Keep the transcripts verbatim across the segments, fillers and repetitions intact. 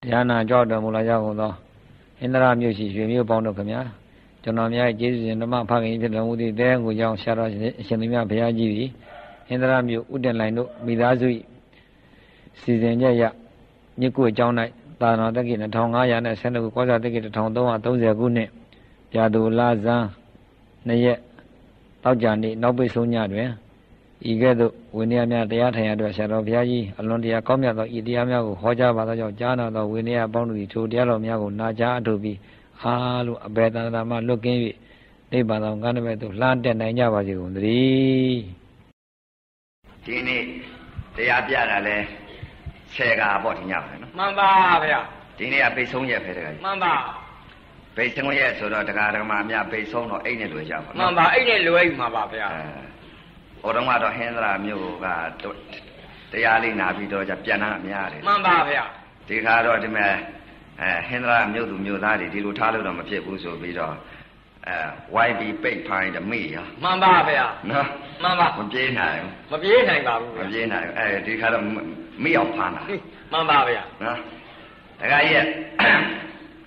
Yana Jordan Mulayago, Indra Music, you bound of Kamia, Jonomia, Jesus, and the Map Pagi, the Woody, then with young Shara, Shanimia Piaji, Indra Mu, Udenlino, Midazui, Season Jaya, Niku John, Tana, the Gin, and Tonga, and Santa Cosa, the Git, Tondo, those are good name. Yadu Laza, Naye, Taujani, Nobu Sunya, Igado, Winia, the Ataya, Shadow Piaji, Alondia Comia, Idiamia, Hoja, Bada, Jana, the Winia boundary to Diallo Miago, Naja to be Alu, better than my looking. They bad on to land and Naya. Tini, the Abiana, Sega, Botinia. Mamba, Tini, a Besonia, Mamba. Based on yes, so that the Garamia based on any Louis. Mamba, any Louis, Mamba. Oramado Hendra Muga, the Alina Vido, Piana Miari. Mamba, the Haro de Me, Hendra Mudu Mudadi, the Lutalo of Pibuso Vido, why be big pine to me? Mamba, no, Mamba, Mabina, Mabina, Mabina, the Haro me of Pana. Mamba, no, the guy yet.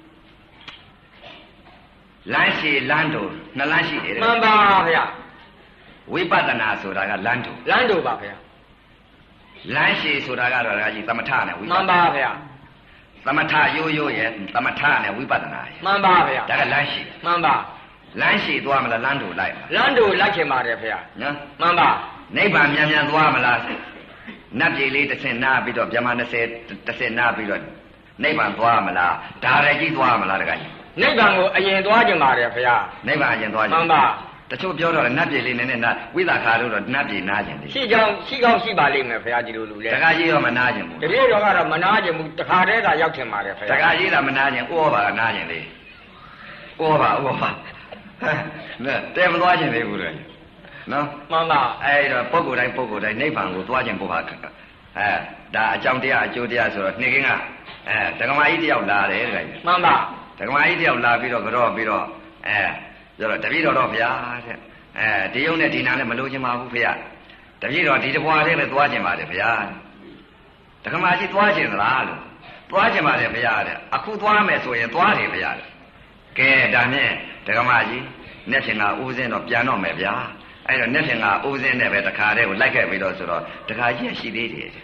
Lancy Lando, Nalanshi, Mamba. We Badana Sodaga Lando. Lando Bapia. Lanshi Sodaga Raji Tamatana, we Mamba. Tamata yo yo yet, Tamatana, we Badana. Mamba. Daga Lanshi. Mamba. Lanshi Dwamala Lando like. Lando like him out of here. No? Mamba. Neighbor Yamian Dwamala. Nabi later said Nabi of Yamana said to say Nabi. Neighbor Dwamala, Daragi Dwamala. Neighbor, I ain't watching out of here. Neighbor and Mamba. The two Bureau and Nabi in that with a car of Nabi Najin. She don't, she don't see Balim of Yadilu. Tagaji of Manajin. The real of Manajim, the Carrera Yakim. Tagaji of Manajin over Najin. Over, over. They have watching they would. No? Mama, I Pogo, I Pogo, I Nepal was watching Bobak. Da Jantia, Judia, so Nigga. Tagamai of La. Mama, Tagamai of La Biro, Biro. Eh. David of Ya, the unit in Animalujima, the hero did what they were watching by the Piad. The Kamaji watching the Lalu, watching by the Piad, a good one mess with a twenty Piad. Gay Dame, the Kamaji, Nefina Uzin of Piano Mevia, I don't Nefina Uzin never the car, they would like a widow, the guy, yes, she did it.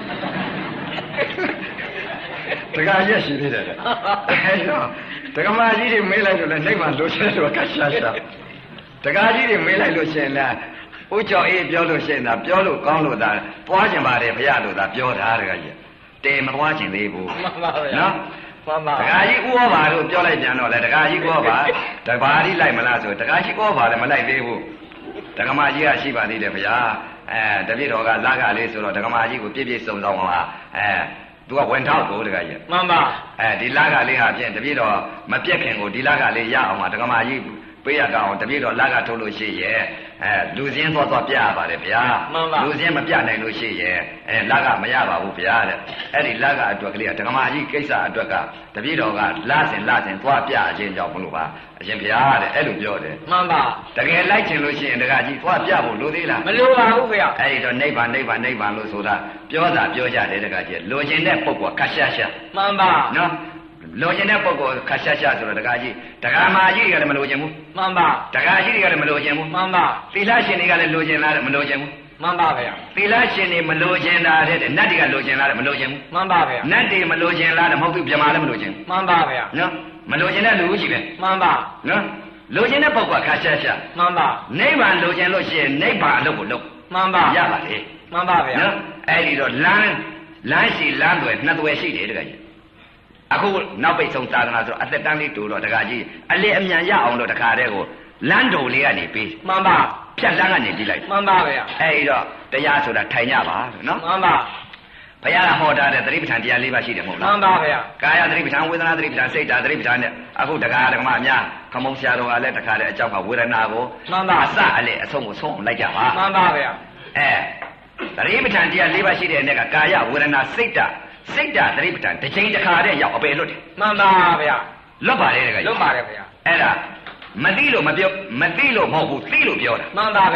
The guy, yes, she did it. I know. The Kamaji didn't mail to the name of Lucian to a Kashasha. The guy didn't mail to Lucian that. Ucho E. Biolucian, a Biolu Conlo that, watching by the Piado that Biot Harga. They are watching the boo. No? The guy you go over to Biolano, let the guy you go over, the body like Malazo, the guy you go over the Malay Bebu. The Kamaji Shiba did the Pia, the little Laga Liso, the Kamaji would give you some Zonga. Do I went out go to guy? Mama, the Laga Leha, the video, Mapiakin, or the Laga Leha, the Kamaji, Pia down, the video Laga Tolo she, Lucian was a Pia, but if ya, Lucian Mapiana, Lucy, and Laga Mayaba, Upia, Eddie Laga to clear, the Kamaji Kesa, Duka, the video got last and last and Twapia, Jane Jopuluba, Jempia, Elubio. Mama, the gay lighting Lucian, the Gaji, Twapia, Ludila, Malua, Upia, Eddie, neighbor, neighbor, neighbor, Lusuda, Pioza, Pioja, the Gaji, Lucian, that Poco, Kashasha. Mama, no. Lojin Poco, Kashasha, the Gaji, Tagamaji, got a Melojamu. Mama, Tagaji, got a Melojamu. Mama, Filashin, got a Lojan, Melojamu. Mama, Filashin, Melojan, Nadia Lojan, Melojamu. Mama, Nandi Melojan, Motu Jamala Melojan. Mama, no, Melojan, Lucian. Mama, no, Lojin Poco, Kashasha. Mama, Neighbor Lojan Lojan, neighbor Loco. Mama, Yabati. Mama, no, Eddie, land, Lancy, land with not where she did. Aku now be some time at the Danny to the Gaji, a lemon ya on the Carrego, Lando Liani Peace. Mama, Pialangani delight. Mama, hey, the Yasu that Tanyaba, no? Mama, Payana Hoda, the Ribitan, the Aliva City. Mama, Kaya Ribitan with another Ribitan, say that Ribitan, Aku the Garamania, Kamosiado, I let the car at Java with an avo. Mama, Sally, a song was home like Java. Mama, eh, the Ribitan, the Aliva City, and Kaya with an Sita. Say that, Ribitan, to change the car, and you'll obey it. Mama, look at it. Look at it. Era Madilo, Madilo, Mobu, Filo Biora. Mama,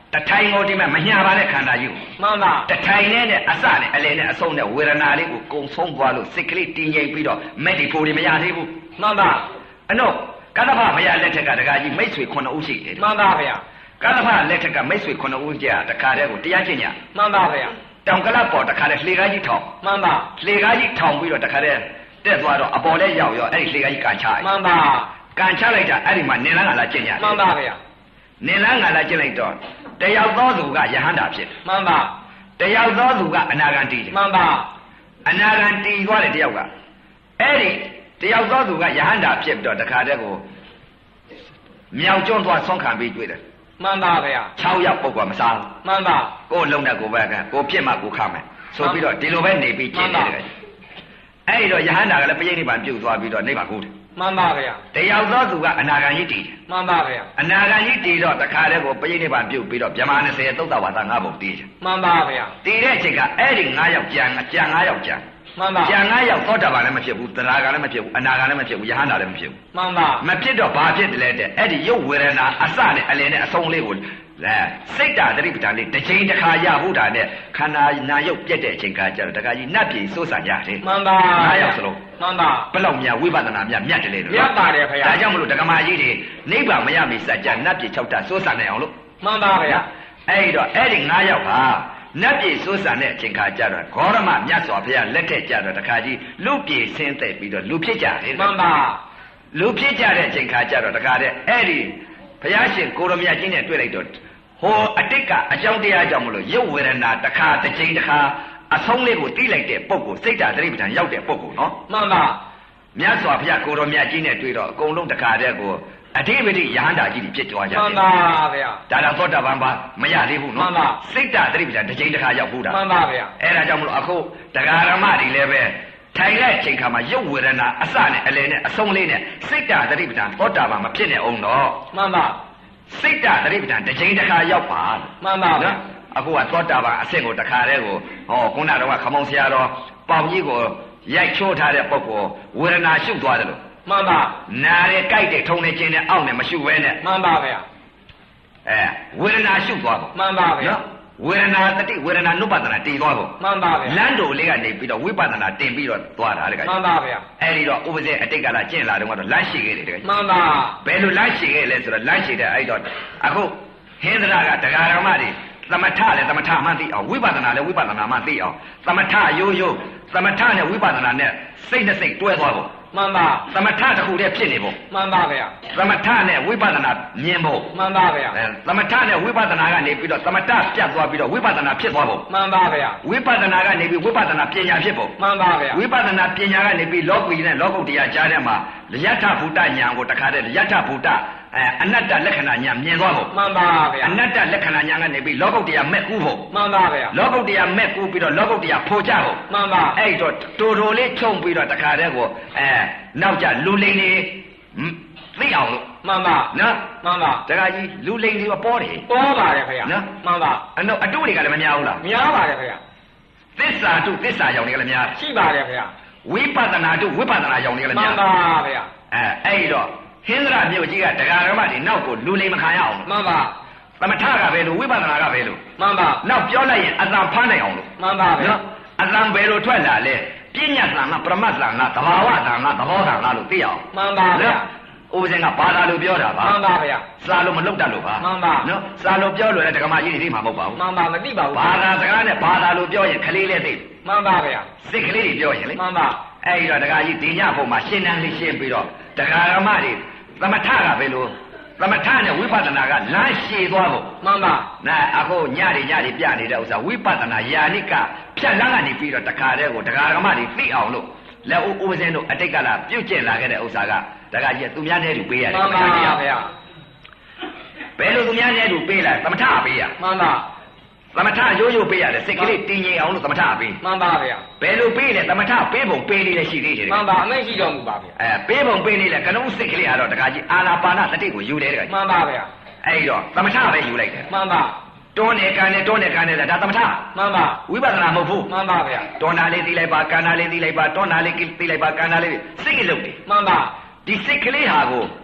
တထိုင်ကိုဒီမဲ့မညာပါတဲ့ခန္ဓာကြီးကိုမှန်ပါတထိုင်နဲ့နဲ့အစနဲ့အလယ်နဲ့အဆုံးနဲ့ဝေဒနာလေးကိုကုံဆုံးသွားလို့စိတ်ကလေးတည်ငြိမ်ပြီးတော့မက်ဒီဖိုတွေမရသေးဘူးမှန်ပါအနောကသဗ္ဗမရလက်ထက်ကတခါကြီးမိတ်ဆွေခုနှစ်ဦးရှိတယ်မှန်ပါဗျာကသဗ္ဗလက်ထက်ကမိတ်ဆွေခုနှစ်ဦးကြာတခါတည်းကိုတရားကျင့်ကြမှန်ပါဗျာတောင်ကလပေါ်တခါတည်းလှေကားကြီးထောင်မှန်ပါလှေကားကြီးထောင်ပြီးတော့တခါတည်းတက်သွားတော့အပေါ်လဲရောက်ရောအဲ့ဒီလှေကားကြီးကန်ချလိုက်မှန်ပါကန်ချလိုက်တာအဲ့ဒီမှာနင်လန်းကလာကျင့်ကြမှန်ပါဗျာနင်လန်းကလာကျင့်လိုက်တော့တယောက်သောသူကယဟန္တာဖြစ်မှန်ပါတယောက်သောသူကအနာဂံတီးတယ်မှန်ပါအနာဂံတီးသွားတယ်တယောက်ကအဲ့ဒီတယောက်သောသူကယဟန္တာဖြစ်ပြီးတော့တခါတည်းကိုမြောင်ကျွန်းသွားဆုံးခံပြီးတွေ့တယ်မှန်ပါဗျာ၆ယောက်ပုဂ္ဂိုလ်မစားဘူးမှန်ပါကိုယ်လုံးတဲ့ကိုယ်ပဲကကိုဖြစ်မှကိုခမယ်ဆိုပြီးတော့ဒီလိုပဲနေပြီးကျင့်နေတယ်အဲ့ဒီတော့ယဟန္တာကလည်းပြိဋိနိဗ္ဗာန်ပြုတ်သွားပြီးတော့နိဗ္ဗာန်ကိုတယ်မှန်ပါဗျာတယောက်သောသူကအနာဂံကြီးတည်တယ်မှန်ပါဗျာအနာဂံကြီးတည်တော့တခါတည်းကိုပြိဋိနိဗ္ဗာန်ပြုတ်ပြီးတော့ဗြဟ္မာ၂၀သုတ်တဝါဒ၅ဘုံတည်တယ်မှန်ပါဗျာတည်တဲ့အချိန်ကအဲ့ဒီ၅ယောက်ကြံကြံ၅ယောက်ကြံမှန်ပါကြံ၅ယောက်သောတာပန်လည်းမဖြစ်ဘူးသရဂံလည်းမဖြစ်ဘူးအနာဂံလည်းမဖြစ်ဘူးယဟန္တာလည်းမဖြစ်ဘူးမှန်ပါမဖြစ်တော့ဘာဖြစ်တယ်လဲတဲ့အဲ့ဒီရုပ်ဝေဒနာအစနဲ့အလယ်နဲ့အဆုံးလေးကိုလဲစိတ်ဓာတ်တိပ္ပံလေးတစ်ချိန်တစ်ခါရဖို့တာနဲ့ခန္ဓာနာယုတ်ပြက်တဲ့အချိန်ကကြတော့တခါကြီးနတ်ပြည်စိုးစံရတယ်မှန်ပါ၅ယောက်စလုံးမှန်ပါဘယ်လောက်များဝိပဿနာများမြတ်တယ်လေလို့မြတ်ပါတယ်ခင်ဗျာဒါကြောင့်မလို့ဒကမာကြီးတွေနိဗ္ဗာန်မရမီစัจ जा နတ်ပြည်၆ဓာတ်စိုးစံနိုင်အောင်လို့မှန်ပါဗျာအဲ့ဒီတော့အဲ့ဒီ၅ယောက်ဟာနတ်ပြည်စိုးစံတဲ့အချိန်ခါကြတော့ဂေါရမမြတ်စွာဘုရားလက်ထက်ကြတော့တခါကြီးလူပြည်ဆင်းသက်ပြီးတော့လူဖြစ်ကြတယ်မှန်ပါလူဖြစ်ကြတဲ့အချိန်ခါကြတော့တခါတဲ့အဲ့ဒီဘုရားရှင်ကိုရမကြီးနဲ့တွေ့လိုက်တော့ဟိုအတိတ်ကအကြောင်းတရားကြောင့်မလို့ရုပ်ဝေဒနာတစ်ခါတစ်ချိန်တစ်ခါအဆုံးလေးကိုသိလိုက်တဲ့ပုဂ္ဂိုလ်စိတ်ဓာတ်တိပ္ပံရောက်တဲ့ပုဂ္ဂိုလ်နော်မှန်ပါမြတ်စွာဘုရားကိုရမကြီးနဲ့တွေ့တော့အကုန်လုံးတခါတဲ့ကိုအဓိပတိယဟန္တာကြီးတွေဖြစ်သွားကြတယ်မှန်ပါဗျာဒါတော့သောတာပန်ပါမရသေးဘူးမှနော်န်ပါစိတ်ဓာတ်တိပ္ပံတစ်ချိန်တစ်ခါရောက်ဘူးတာမှန်ပါဗျာအဲ့ဒါကြောင့်မလို့အခုတရားဓမ္မတွေလည်းပဲထိုင်တဲ့အချိန်ခါမှာရုပ်ဝေဒနာအစနဲ့အလယ်နဲ့အဆုံးလေးနဲ့စိတ်ဓာတ်တိပ္ပံသောတာပန်မဖြစ်နေအောင်တော့မှန်ပါစိတ်ဓာတ်တိပ္ပံတစ်ချိန်တစ်ခါရောက်ပါမှန်ပါဗျာအခုကသောတာပန်အဆင့်ကိုတစ်ခါတည်းကိုဟောခုနကတော့ခမောင်းဆရာတော်ပေါင်ကြီးကိုရိုက်ချိုးထားတဲ့ပုဂ္ဂိုလ်ဝေဒနာရှုသွားတယ်လို့မှန်ပါနာရဲကြိုက်တဲ့ထုံနေခြင်းနဲ့အောက်နဲ့မရှုဘဲနဲ့မှန်ပါဗျာအဲဝေဒနာရှုသွားဖို့မှန်ပါဗျာနော်ဝေဒနာတတိဝေဒနာနုပဒနာတည်သွားဖို့မှန်ပါဗျာလမ်းတော်လေးကနေပြီးတော့ဝိပဿနာတင်ပြီးတော့သွားတာတဲ့ကမှန်ပါဗျာအဲဒီတော့ဥပဇေအတိတ်ကလာကျင့်လာတော့ကတော့လမ်းရှိခဲ့တယ်တဲ့ကမှန်ပါဘယ်လိုလမ်းရှိခဲ့လဲဆိုတော့လမ်းရှိတဲ့အဲဒီတော့အခုဟင်္ဒရာကတရားဓမ္မတွေသမထလည်းသမထမှသိအောင်ဝိပဿနာလည်းဝိပဿနာမှသိအောင်သမထရိုးရိုးသမထနဲ့ဝိပဿနာနဲ့စိတ်နဲ့စိတ်တွဲသွားဖို့မှန်ပါသမထတစ်ခုတည်းဖြစ်နေဖို့မှန်ပါဗျာသမထနဲ့ဝိပဿနာမြင်ဖို့မှန်ပါဗျာအဲသမထနဲ့ဝိပဿနာကနေပြီးတော့သမထပြတ်သွားပြီးတော့ဝိပဿနာဖြစ်သွားဖို့မှန်ပါဗျာဝိပဿနာကနေပြီးဝိပဿနာပညာဖြစ်ဖို့မှန်ပါဗျာဝိပဿနာပညာကနေပြီးလောကီနဲ့လောကုတ္တရာကြားထဲမှာလယထဘူတဉာဏ်ကိုတခါတည်းလယထဘူတအဲအနတ္တလက္ခဏာဉာဏ်မြင်သွားဖို့မှန်ပါဗျာအနတ္တလက္ခဏာဉာဏ်ကနေပြီးလောကုတ္တရာမဲ့ကူးဖို့မှန်ပါဗျာလောကုတ္တရာမဲ့ကူးပြီးတော့လောကုတ္တရာဖိုချဖို့မှန်ပါအဲ့တော့တူတူလေးချုံပြီးတော့တခါတည်းကိုအဲနောက်ကြလူလိန်လေးသိအောင်လို့မှန်ပါနော်မှန်ပါတခါကြီးလူလိန်လေးပေါ်တယ်ပေါ်ပါတယ်ခင်ဗျာနော်မှန်ပါအနောက်အတုတွေကလည်းမများဘူးလားများပါတယ်ခင်ဗျာသစ္စာတုသစ္စာကြောင့်တွေကလည်းများရှိပါတယ်ခင်ဗျာဝိပဿနာတုဝိပဿနာကြောင့်တွေကလည်းမှများန်ပါဗျာအဲအဲ့တော့ဟင်္ဒရာမြို့ကြီးကတရားဓမ္မတွေနောက်ကိုလူလိမ်မခံရအောင်မှန်ပါသမထကပဲလို့ဝိပဿနာကပဲလို့မှန်ပါနောက်ပြောလိုက်ရင်အတန်ဖမ်းနိုင်အောင်လို့မှန်ပါဗျာနော်အတန်ဘယ်လိုထွက်လာလဲပြဉ္ညာသံလားပရမတ်သံလားသဘာဝသံလားသဘောသံလားလို့သိအောင်မှန်ပါဗျာဥပဇင်ကဘာသာလို့ပြောတာပါမှန်ပါဗျာစာလို့မလုပ်တတ်လို့ပါမှန်ပါနော်စာလို့ပြောလို့လည်းဒကမာကြီးတွေသိမှာမဟုတ်ပါဘူးမှန်ပါမသိပါဘူးဘာသာစကားနဲ့ဘာသာလို့ပြောရင်ခလေးလေးသိမှန်ပါဗျာစိတ်ကလေးတွေပြောရင်လေမှန်ပါအဲ့ဒီတော့ဒကာကြီးဒီညဘုံမှာရှင်းတန်းလေးရှင်းပြီးတော့ဒကာရမတွေသမထကပဲလို့သမထနဲ့ဝိပဿနာကလမ်းရှည်သွားဖို့မှန်ပါနာအခုညတွေညတွေပြနေတဲ့ဥစ္စာဝိပဿနာယာနိကဖြတ်လန်းကနေပြီးတော့တခါတည်းကိုဒကာရမတွေသိအောင်လို့လက်ဦးဦးစင်းတို့အတိတ်ကလာပြုတ်ကျင့်လာခဲ့တဲ့ဥစ္စာကဒကာကြီးကသူများတဲ့လူပေးရတယ်မှန်ပါဗျာဘယ်လိုသူများတဲ့လူပေးလိုက်သမထပေးရမှန်ပါသမထရိုးရိုးပေးရတယ်စိတ်ကလေးတည်ငြိမ်အောင်လို့သမထပေးမှန်ပါဗျာဘယ်လိုပေးလဲသမထပေးပုံပေးလေးလည်းရှိသေးတယ်မှန်ပါအမိန့်ရှိတော်မူပါဗျာအဲပေးပုံပေးလေးလည်းကနုံးစိတ်ကလေးကတော့ဒကာကြီးအာနာပါနတတိကိုယူတယ်ဒကာကြီးမှန်ပါဗျာအဲ့တော့သမထပဲယူလိုက်တယ်မှန်ပါတွန်းနေကန်နေတွန်းနေကန်နေဒါသမထမှန်ပါဝိပဿနာမဟုတ်ဘူးမှန်ပါဗျာတွန်းတာလေးသိလိုက်ပါကန်တာလေးသိလိုက်ပါတွန်းတာလေးသိလိုက်ပါကန်တာလေးစိတ်ကလေးလုပ်တယ်မှန်ပါဒီစိတ်ကလေးဟာကိုတ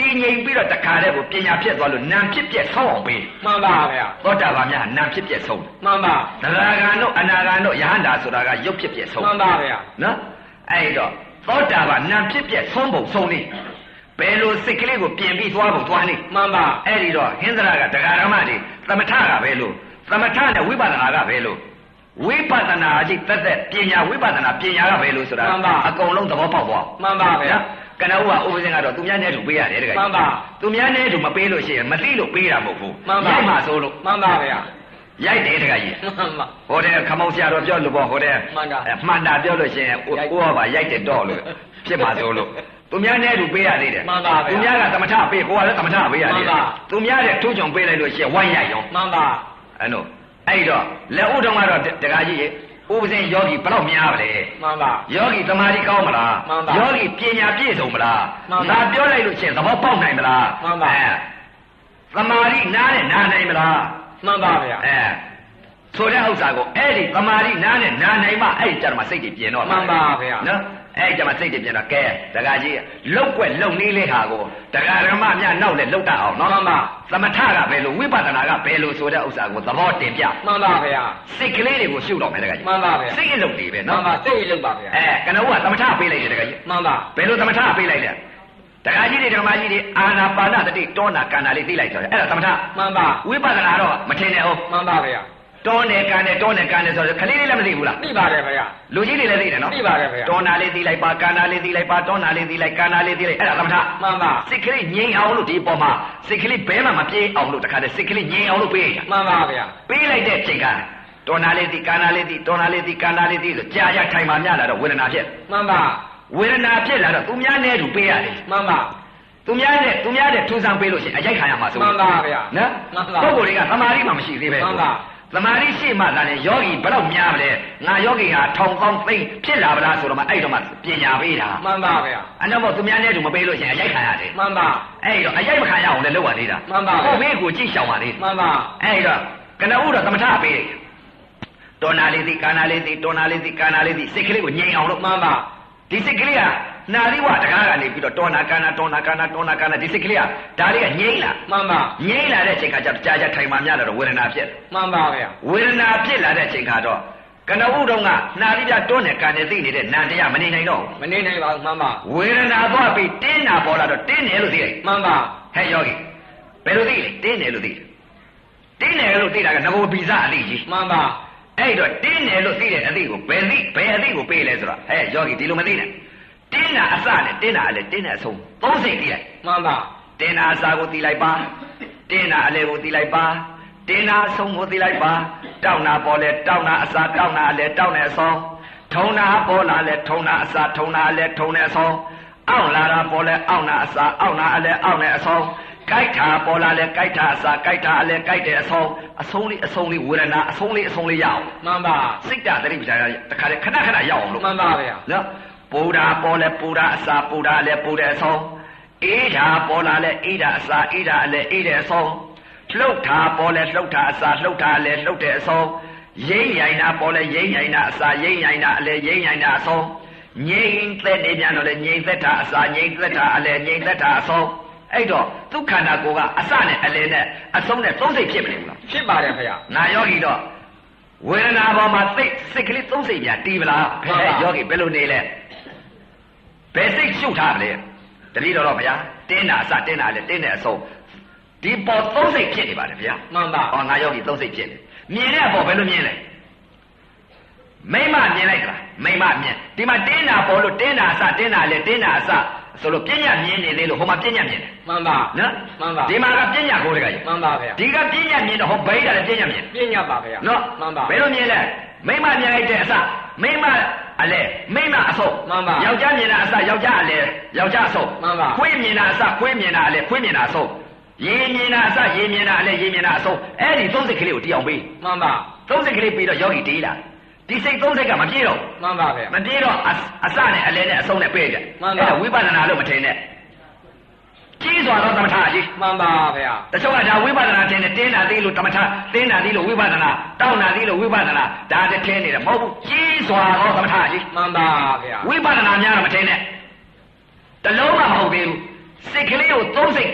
တင်းငိမ်ပြီးတော့တခါတည်းကိုပညာဖြစ်သွားလို့နာမ်ဖြစ်ပြက်ဆုံးအောင်ပေးမှန်ပါဗျာသောတာပန်များနာမ်ဖြစ်ပြက်ဆုံးမှန်ပါသရဂံတို့အနာဂံတို့ယဟန္တာဆိုတာကရုပ်ဖြစ်ပြက်ဆုံးမှန်ပါဗျာနော်အဲ့တော့သောတာပန်နာမ်ဖြစ်ပြက်ဆုံးပုံဆုံးနေဘယ်လိုစိတ်ကလေးကိုပြင်ပြီးသွားပုံသွားနေမှန်ပါအဲ့ဒီတော့ဟင်္ဒရာကတရားဓမ္မတွေသမထကပဲလို့သမထနဲ့ဝိပဿနာကပဲလို့ဝိပဿနာကြီးတက်တက်ပညာဝိပဿနာပညာကပဲလို့ဆိုတာအကုန်လုံးသဘောပေါက်သွားမှန်ပါဗျာကနဦးကဥပဇင်ကတော့သူများနဲ့တူပေးရတယ်တကယ်မှန်ပါသူများနဲ့တူမပေးလို့ရှိရင်မသိလို့ပေးတာမဟုတ်ဘူးရိုက်မှဆိုလို့မှန်ပါဗျာရိုက်တယ်တကယ်ကြီးမှန်ပါဟိုတဲ့ခမောင်ဆရာတော်ပြောလို့ပေါ့ဟိုတဲ့မှန်တာမှန်တာပြောလို့ရှိရင်ဥဟောပါရိုက်တယ်တော့လို့ဖြစ်မှာဆိုလို့သူများနဲ့တူပေးရသေးတယ်မှန်ပါဗျာသူများကသမထပေးကိုကလည်းသမထပေးရသေးတယ်သူများတဲ့ထိုးချုံပေးလိုက်လို့ရှိရင်ဝိုင်းရိုက်ရောမှန်ပါအဲ့တော့အဲ့တော့လက်ဥတော်ကတော့တကယ်ကြီးဥပဇင်ယောဂီဘယ်တော့များပါလဲမှန်ပါယောဂီသမာဓိကောင်းမလားယောဂီပညာပြည့်စုံမလားငါပြောလိုက်လို့ချင်းသဘောပေါက်နိုင်မလားမှန်ပါအဲသမာဓိနားနဲ့နားနိုင်မလားမှန်ပါဗျာအဲဆိုတဲ့ဥစ္စာကိုအဲ့ဒီသမာဓိနားနဲ့နားနိုင်မှအဲ့ဒီကြမှာစိတ်တွေပြင်တော့မှန်ပါဗျာနော်အဲ့ဒီကြမှာစိတ်တွေပြင်တော့ကဲတကကြီးလောက်ွက်လုံနေလေးဟာကိုတရားဓမ္မများနောက်နဲ့လောက်တတ်အောင်နော်မှန်ပါသမထကပဲလို့ဝိပဿနာကဘယ်လို့ဆိုတဲ့ဥစ္စာကိုသဘောတင်ပြမှန်ပါဗျာစိတ်ကလေးတွေကိုရှုတော့မယ်တကကြီးမှန်ပါဗျာစိတ်အလုပ်တွေပဲနော်မှန်ပါစိတ်အလုပ်ပါဗျာအဲကနဦးကသမထပေးလိုက်တယ်တကကြီးမှန်ပါဘယ်လိုသမထပေးလိုက်လဲတရားကြီးတွေဓမ္မကြီးတွေအာနာပါနတတိတောနာကန္နာလေးသိလိုက်ဆိုတယ်အဲ့ဒါသမထမှန်ပါဝိပဿနာတော့မထင်နဲ့ဟုတ်မှန်ပါဗျာတောနေကန်နေတောနေကန်နေဆိုတော့ခလေးလေးလည်းမသိဘူးလားသိပါတယ်ဗျာလူကြီးတွေလည်းသိတယ်နော်သိပါတယ်ဗျာတောနာလေးသိလိုက်ပါကန်နာလေးသိလိုက်ပါတောနာလေးသိလိုက်ကန်နာလေးသိလိုက်အဲ့ဒါသမထမှန်ပါစိတ်ကလေးငြိမ်အောင်လို့ဒီပေါ်မှာစိတ်ကလေးဘဲမှမပြေးအောင်လို့တခါတည်းစိတ်ကလေးငြိမ်အောင်လို့ပေးရမှန်ပါဗျာပေးလိုက်တဲ့ချိန်ကတောနာလေးသိကန်နာလေးသိတောနာလေးသိကန်နာလေးသိဆိုကြာကြာထိုင်မှများလာတော့ဝေဒနာဖြစ်မှန်ပါဝေဒနာဖြစ်လာတော့သူများနဲ့တူပေးရတယ်မှန်ပါသူများနဲ့သူများနဲ့ထူဆန်းပေးလို့ရှိရင်အရိုက်ခံရမှာဆိုမှန်ပါဗျာနော်မှန်ပါပုဂ္ဂိုလ်တွေကသမာဓိမှမရှိသေးပဲမှန်ပါသမာဓိရှိမှသာလေယောဂီဘယ်တော့များမလဲငါယောဂီဟာထောင်ပေါင်းသိဖြစ်လာဗလားဆိုတော့မှအဲ့တော့မှပညာပေးတာမှန်ပါဗျာအဲ့တော့သူများနဲ့တူမပေးလို့ရှိရင်အရိုက်ခံရတယ်မှန်ပါအဲ့တော့အရိုက်မခံရအောင်လည်းလုပ်ရသေးတာမှန်ပါကိုဘေးကိုကြည့်ရှောင်ပါသေးမှန်ပါအဲ့တော့ကနဦးတော့သမထပေးတောနာလေးသိကာနာလေးသိတောနာလေးသိကာနာလေးသိစိတ်ကလေးကိုငြိမ်အောင်လို့မှန်ပါဒီစိတ်ကလေးကနာသီဝတကားကနေပြီးတော့တောနာကာနာတောနာကာနာတောနာကာနာဒီစိတ်ကလေးကဒါလေးကငြိမ့်လာမှန်ပါငြိမ့်လာတဲ့အချိန်ခါကျကြာကြာထိုင်မှများလာတော့ဝေဒနာဖြစ်မှန်ပါဗျာဝေဒနာဖြစ်လာတဲ့အချိန်ခါတော့ကနဦးတုန်းကနာသီပြတောနဲ့ကာနေသိနေတဲ့နန္တရားမနေနိုင်တော့မနေနိုင်ပါဘူးမှန်ပါဝေဒနာသွားပြီးတင်းနာပေါ်လာတော့တင်းတယ်လို့သိလိုက်မှန်ပါဟဲ့ယောဂီဘယ်လိုသိလဲတင်းတယ်လို့သိတယ်တင်းတယ်လို့သိတာကငဘိုဗီဇအသိကြီးမှန်ပါအဲ့တော့တင်းတယ်လို့သိတဲ့အသိကိုဘယ်သိဘယ်အသိကိုပေးလဲဆိုတော့ဟဲ့ယောဂီဒီလိုမသိနဲ့တင်းတာအစနဲ့တင်းတာအလဲတင်းတဲ့အဆုံးသုံးစိတ်သိလိုက်မှန်ပါတင်းတာအစကိုသိလိုက်ပါတင်းတာအလဲကိုသိလိုက်ပါတင်းတာအဆုံးကိုသိလိုက်ပါတောင်းတာပေါ်လဲတောင်းတာအစတောင်းတာအလဲတောင်းတဲ့အဆုံးထုံတာပေါ်လာလဲထုံတာအစထုံတာအလဲထုံတဲ့အဆုံးအောင့်လာတာပေါ်လဲအောင့်တာအစအောင့်တာအလဲအောင့်တဲ့အဆုံးကြိုက်တာပေါ်လာလဲကြိုက်တာအစကြိုက်တာအလဲကြိုက်တဲ့အဆုံးအဆုံးလေးအဆုံးလေးဝေဒနာအဆုံးလေးအဆုံးလေးရအောင်မှန်ပါစိတ်ဓာတ်တတိပ္ပာရတခါလေခဏခဏရအောင်လို့မှန်ပါဗျာနော်ပူတာပေါ်လဲပူတာအစာပူတာလဲပူတဲ့အဆုံးအေးတာပေါ်လာလဲအေးတာအစာအေးတာလဲအေးတဲ့အဆုံးလှုပ်တာပေါ်လဲလှုပ်တာအစာလှုပ်တာလဲလှုပ်တဲ့အဆုံးရိမ့်ရိုင်တာပေါ်လဲရိမ့်ရိုင်တာအစာရိမ့်ရိုင်တာလဲရိမ့်ရိုင်တာအဆုံးငြိမ့်သက်နေပြန်တော့လဲငြိမ့်သက်တာအစာငြိမ့်သက်တာအလဲငြိမ့်သက်တာအဆုံးအဲ့တော့သူခန္ဓာကိုယ်ကအစနဲ့အလဲနဲ့အဆုံးနဲ့သုံးစိတ်ဖြစ်မနေဘူးလားဖြစ်ပါတယ်ခင်ဗျာနာယောဂီတော့ဝေဒနာပေါ်မှာစိတ်စိတ်ကလေးသုံးစိတ်ပြန်တီးပလားဘယ်ယောဂီဘယ်လိုနေလဲဘယ်စိတ်ရှုပ်ထားလဲတတိတော်တော့ဗျာတင်းတာအစတင်းတာလဲတင်းတဲ့အဆုံးဒီပေါ်သုံးစိတ်ဖြစ်နေပါတယ်ဗျာမှန်ပါဟောငါယောဂီသုံးစိတ်ဖြစ်နေမြင်တဲ့အပေါ်ဘယ်လိုမြင်လဲမိမမြင်လိုက်တာမိမမြင်ဒီမှာတင်းတာပေါ်လို့တင်းတာအစတင်းတာလဲတင်းတာအစဆိုလို့ပြညာမြင်နေသေးလို့ဟိုမှာပြညာမြင်တယ်မှန်ပါနော်မှန်ပါဒီမှာကပြညာကိုတကကြီးမှန်ပါဗျာဒီကပြညာမြင်တော့ဟောဘိဓာလည်းပြညာမြင်ပြညာပါဗျာနော်မှန်ပါဘယ်လိုမြင်လဲမိမမြင်လိုက်တဲ့အစမိမအလဲမိမအဆုံးမှန်ပါယောက်ျားမြင်တာအစယောက်ျားအလဲယောက်ျားအဆုံးမှန်ပါခွေးမြင်တာအစခွေးမြင်တာအလဲခွေးမြင်တာအဆုံးရေမြင်တာအစရေမြင်တာအလဲရေမြင်တာအဆုံးအဲ့ဒီသုံးစိတ်ကလေးကိုတရားပေးမှန်ပါသုံးစိတ်ကလေးပြီးတော့ယောဂီတေးလာဒီစိတ်သုံးစိတ်ကမပြေတော့မှန်ပါဗျာမပြေတော့အစနဲ့အလဲနဲ့အဆုံးနဲ့ပေးကြအဲ့ဒါဝိပဿနာလို့မထင်နဲ့ကြီးစွာသောသမထကြီးမှန်ပါဗျာတချို့ကဒါဝိပဿနာထင်တယ်တင်းတာသေးလို့သမထတင်းတာသေးလို့ဝိပဿနာတောင်းတာသေးလို့ဝိပဿနာဒါတည်းထင်နေတယ်မဟုတ်ဘူးကြီးစွာသောသမထကြီးမှန်ပါဗျာဝိပဿနာများတော့မထင်နဲ့တလုံးမှမဟုတ်သေးဘူးစိတ်ကလေးကိုသုံးစိတ်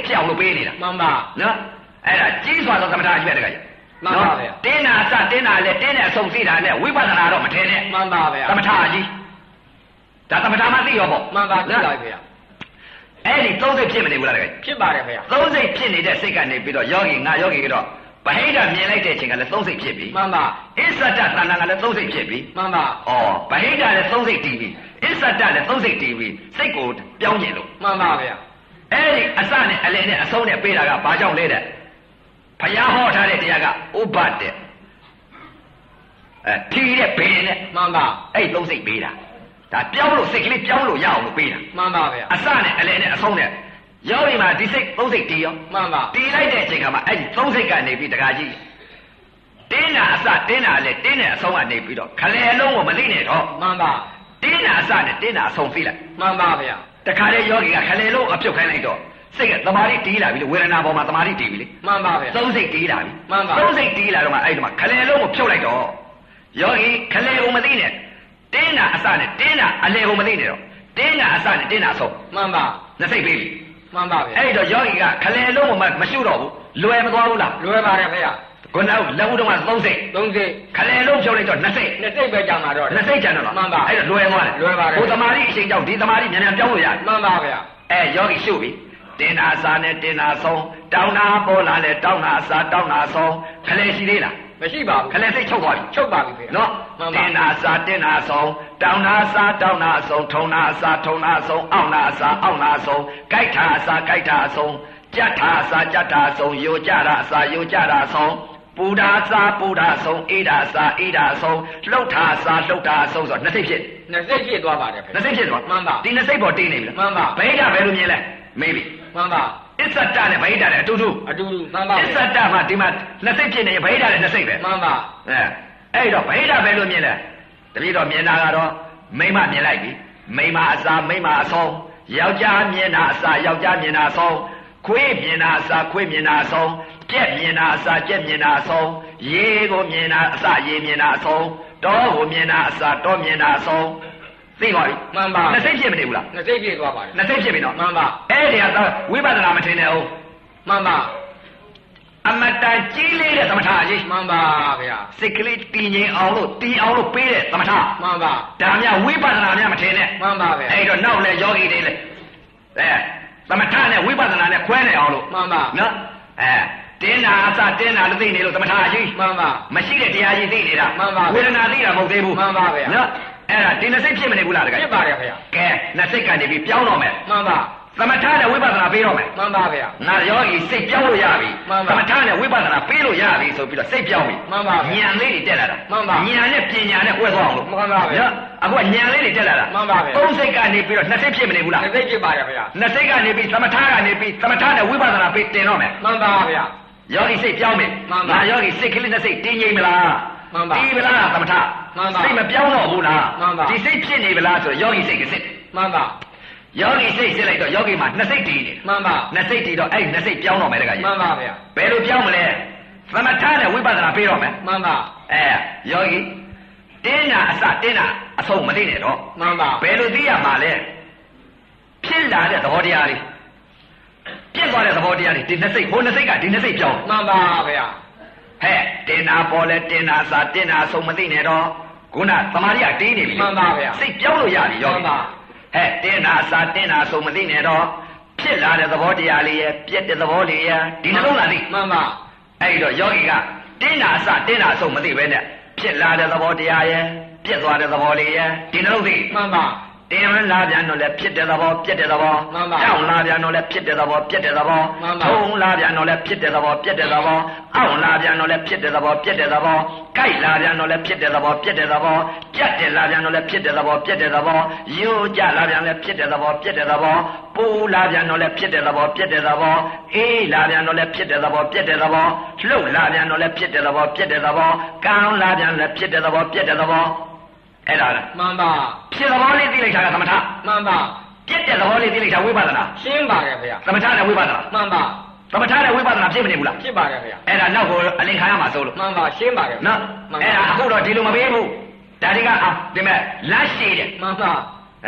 ဖြစ်အောင်လုပ်ပေးနေတာမှန်ပါနော်အဲ့ဒါကြီးစွာသောသမထကြီးပဲတကယ်မှန်ပါဗျာတင်းတာအစတင်းတာလည်းတင်းတဲ့အဆုံးသိတာနဲ့ဝိပဿနာတော့မထင်နဲ့မှန်ပါဗျာသမထကြီးဒါသမထမှသိရောပေါ့မှန်ပါသိပါဗျာအဲ့ဒီသုံးစိတ်ဖြစ်မနေဘူးလားတကယ်ဖြစ်ပါတယ်ဗျာသုံးစိတ်ဖြစ်နေတဲ့စိတ်ကနေပြီးတော့ယောဂီငါယောဂီကတော့ဗဟိတမြင်လိုက်တဲ့အချိန်ကလည်းသုံးစိတ်ဖြစ်ပြီမှန်ပါအစ္ဆဒတဏ္ဍာကလည်းသုံးစိတ်ဖြစ်ပြီမှန်ပါဩဗဟိတလည်းသုံးစိတ်တည်ပြီအစ္ဆဒလည်းသုံးစိတ်တည်ပြီစိတ်ကိုပြောင်းကျင်လို့မှန်ပါဗျာအဲ့ဒီအစနဲ့အလယ်နဲ့အဆုံးနဲ့ပေးတာကဘာကြောင့်လဲတဲ့ဘုရားဟောထားတဲ့တရားကဥပဒ်တဲ့အဲထီတဲ့ဘယ်နဲ့မှန်ပါအဲ့သုံးစိတ်ပေးတာဒါပြောင်းလို့စိတ်ကလေးပြောင်းလို့ရအောင်လို့ပေးတာမှန်ပါဗျာအစနဲ့အလယ်နဲ့အဆုံးနဲ့ယောဂီမှာဒီစိတ်သုံးစိတ်တည်ရောမှန်ပါတည်လိုက်တဲ့အချိန်ကမှအဲ့ဒီသုံးစိတ်ကနေပြီးတခါကြီးတင်းတာအစတင်းတာလည်းတင်းတဲ့အဆုံးကနေပြီးတော့ခလေအလုံးကိုမသိနဲ့တော့မှန်ပါတင်းတာအစနဲ့တင်းတာအဆုံးသိလိုက်မှန်ပါဗျာတခါလေယောဂီကခလေလုံးအပြုတ်ခိုင်းလိုက်တော့စိတ်ကသမာဓိတီးလာပြီလေဝေဒနာပေါ်မှာသမာဓိတီးပြီလေမှန်ပါဗျာသုံးစိတ်တီးလာပြီမှန်ပါသုံးစိတ်တီးလာတော့မှအဲ့ဒီမှာခလေလုံးကိုဖြုတ်လိုက်တော့ယောဂီခလေကိုမသိနဲ့တင်းတာအစနဲ့တင်းတာအလေကိုမသိနဲ့တော့တင်းတာအစနဲ့တင်းတာအဆုံးမှန်ပါနှစ်စိတ်ပေးပြီမှန်ပါဗျာအဲ့တော့ယောဂီကခလေလုံးကိုမရှုတော့ဘူးလွယ်မသွားဘူးလားလွယ်ပါတယ်ဗျာခုနကလက်ဦးတော့ကသုံးစိတ်သုံးစိတ်ခလေလုံးဖြုတ်လိုက်တော့နှစ်စိတ်နှစ်စိတ်ပဲကြာမှာတော့နှစ်စိတ်ကျန်တော့လားမှန်ပါအဲ့တော့လွယ်သွားတယ်လွယ်ပါတယ်ဟိုသမာဓိအချိန်ကြောင့်ဒီသမာဓိမြန်မြန်ပြောင်းလို့ရတယ်မှန်ပါဗျာအဲယောဂီရှုပြီတင်နာစာနဲ့တင်နာဆုံးတောင်းနာပေါ်လာလဲတောင်းနာစာတောင်းနာဆုံးခလေရှိသေးလားမရှိပါဘူးခလေစိတ်ချုပ်သွားပြီချုပ်ပါပြီဗျာနော်မှန်ပါတင်နာစာတင်နာဆုံးတောင်းနာစာတောင်းနာဆုံးထုံနာစာထုံနာဆုံးအောင်းနာစာအောင်းနာဆုံးကြိုက်တာစာကြိုက်တာဆုံးကြက်တာစာကြက်တာဆုံးယိုကြတာစာယိုကြတာဆုံးပူဒါစာပူဒါဆုံးအေးဒါစာအေးဒါဆုံးလှုပ်တာစာလှုပ်တာဆုံးဆိုတော့နှစ်စိတ်ဖြစ်နှစ်စိတ်ဖြစ်သွားပါတယ်ဗျာနှစ်စိတ်ဖြစ်သွားမှန်ပါဒီနှစ်စိတ်ပေါ်တင်းနေပြီလားမှန်ပါဗိဓာဘယ်လိုမြင်လဲမေးပြီမှန်ပါအစ္ဆတနဲ့ဗိဓာနဲ့အတူတူအတူတူမှန်ပါအစ္ဆတမှာဒီမှာနှစ်စိတ်ဖြစ်နေဗိဓာနဲ့နှစ်စိတ်ပဲမှန်ပါအဲအဲ့တော့ဗိဓာဘယ်လိုမြင်လဲတပည့်တော်မြင်တာကတော့မိမမြင်လိုက်ပြီမိမအစာမိမအဆုံးယောက်ျားမြင်တာအစာယောက်ျားမြင်တာအဆုံးခွေးမြင်တာအစာခွေးမြင်တာအဆုံးကြက်မြင်တာအစာကြက်မြင်တာအဆုံးရေကိုမြင်တာအစာရေမြင်တာအဆုံးတောကိုမြင်တာအစာတောမြင်တာအဆုံးသိပါပြီမှန်ပါနှစ်စိတ်ဖြစ်မနေဘူးလားနှစ်စိတ်ဖြစ်သွားပါတယ်နှစ်စိတ်ဖြစ်ပြီနော်မှန်ပါအဲ့ဒီကဝိပဿနာမထင်နဲ့အောင်မှန်ပါအမတန်ကြီးလေးတဲ့သမထကြီးမှန်ပါဗျာစိတ်ကလေးတည်ငြိမ်အောင်လို့တည်အောင်လို့ပေးတဲ့သမထမှန်ပါဒါများဝိပဿနာများမထင်နဲ့မှန်ပါဗျာအဲ့တော့နောက်လဲယောဂီတွေလဲအဲသမထနဲ့ဝိပဿနာနဲ့ခွဲနေအောင်လို့မှန်ပါနော်အဲတင်းတာအစတင်းတာလို့သိနေလို့သမထကြီးမှန်ပါမရှိတဲ့တရားကြီးသိနေတာမှန်ပါဝေဒနာသိတာမဟုတ်သေးဘူးမှန်ပါဗျာနော်အဲ့ဒါဒီနှစ်စိတ်ဖြစ်မနေဘူးလားတကယ်ဖြစ်ပါတယ်ဗျာကဲနှစ်စိတ်ကနေပြီးပြောင်းတော့မယ်မှန်ပါသမထနဲ့ဝိပဿနာပေးတော့မယ်မှန်ပါဗျာငါယောဂီစိတ်ပြောင်းလို့ရပြီမှန်ပါသမထနဲ့ဝိပဿနာပေးလို့ရပြီဆိုပြီးတော့စိတ်ပြောင်းပြီမှန်ပါဗျာဉာဏ်လေးတွေတက်လာတာမှန်ပါဉာဏ်နဲ့ပညာနဲ့ဝဲသွားအောင်လို့မှန်ပါဗျာနော်အခုကဉာဏ်လေးတွေတက်လာတာမှန်ပါဗျာသုံးစိတ်ကနေပြီးတော့နှစ်စိတ်ဖြစ်မနေဘူးလားနှစ်စိတ်ဖြစ်ပါတယ်ဗျာနှစ်စိတ်ကနေပြီးသမထကနေပြီးသမထနဲ့ဝိပဿနာပေးတင်တော့မယ်မှန်ပါဗျာယောဂီစိတ်ပြောင်းပြီမှန်ပါငါယောဂီစိတ်ကလေးနဲ့စိတ်တည်ငြိမ်မလားမှန်ပါတည်မလားသမထမှန်ပါစိတ်မပြောင်းတော့ဘူးလားမှန်ပါဒီစိတ်ဖြစ်နေပလားဆိုတော့ယောဂီစိတ်ကစိတ်မှန်ပါယောဂီစိတ်စစ်လိုက်တော့ယောဂီမှာနှစ်စိတ်တည်နေတယ်မှန်ပါနှစ်စိတ်တည်တော့အဲ့ဒီနှစ်စိတ်ပြောင်းတော့မယ်တခါကြီးမှန်ပါဗျာဘယ်လိုပြောင်းမလဲသမထနဲ့ဝိပဿနာပေးတော့မယ်မှန်ပါအဲယောဂီတင်းတာအစတင်းတာအဆုံးမသိနဲ့တော့မှန်ပါဘယ်လိုသိရမှာလဲဖြစ်လာတဲ့သဘောတရားလေးပြည့်သွားတဲ့သဘောတရားလေးဒီနှစ်စိတ်ဟိုနှစ်စိတ်ကဒီနှစ်စိတ်ပြောင်းမှန်ပါဗျာဟဲ့တင်တာပေါ်လဲတင်တာစာတင်တာဆုံးမသိနဲ့တော့ခုနသမာဓိကတင်းနေပြီမှန်ပါဗျာစိတ်ပြောင်းလို့ရပြီယောဂီမှန်ပါဟဲ့တင်တာစာတင်တာဆုံးမသိနဲ့တော့ဖြစ်လာတဲ့သဘောတရားလေးရဲ့ပြည့်တဲ့သဘောလေးရဲ့ဒီနှလုံးသားသိမှန်ပါအဲ့ဒီတော့ယောဂီကတင်းတာအစတင်းတာဆုံးမသိပဲနဲ့ဖြစ်လာတဲ့သဘောတရားရဲ့ပြည့်သွားတဲ့သဘောလေးရဲ့ဒီနှလုံးသိမှန်ပါတင်းလာပြန်တော့လည်းဖြစ်တဲ့သဘောပြည့်တဲ့သဘောမှန်ပါတောင်းလာပြန်တော့လည်းဖြစ်တဲ့သဘောပြည့်တဲ့သဘောမှန်ပါထုံလာပြန်တော့လည်းဖြစ်တဲ့သဘောပြည့်တဲ့သဘောအောင့်လာပြန်တော့လည်းဖြစ်တဲ့သဘောပြည့်တဲ့သဘောကြိုက်လာပြန်တော့လည်းဖြစ်တဲ့သဘောပြည့်တဲ့သဘောကြက်တယ်လာပြန်တော့လည်းဖြစ်တဲ့သဘောပြည့်တဲ့သဘောရိုးကြလာပြန်လည်းဖြစ်တဲ့သဘောပြည့်တဲ့သဘောပူလာပြန်တော့လည်းဖြစ်တဲ့သဘောပြည့်တဲ့သဘောအေးလာပြန်တော့လည်းဖြစ်တဲ့သဘောပြည့်တဲ့သဘောလှုပ်လာပြန်တော့လည်းဖြစ်တဲ့သဘောပြည့်တဲ့သဘောကောင်းလာပြန်လည်းဖြစ်တဲ့သဘောပြည့်တဲ့သဘောအဲ့ဒါလားမှန်ပါဖြစ်သဘောလေးသိလိုက်တာကသမထမှန်ပါပြည့်တဲ့သဘောလေးသိလိုက်တာဝိပဿနာရှင်းပါတယ်ဗျာသမထနဲ့ဝိပဿနာမှန်ပါသမထနဲ့ဝိပဿနာဖြစ်မနေဘူးလားဖြစ်ပါတယ်ဗျာအဲ့ဒါနောက်ကိုအလင်ခံရမှာစိုးလို့မှန်ပါရှင်းပါတယ်နော်မှန်အဲ့ပါဒါအခုတော့ဒီလိုမပေးဘူးဒါတွေကအာဒီမဲ့လက်ရှိတယ်မှန်ပါအဲ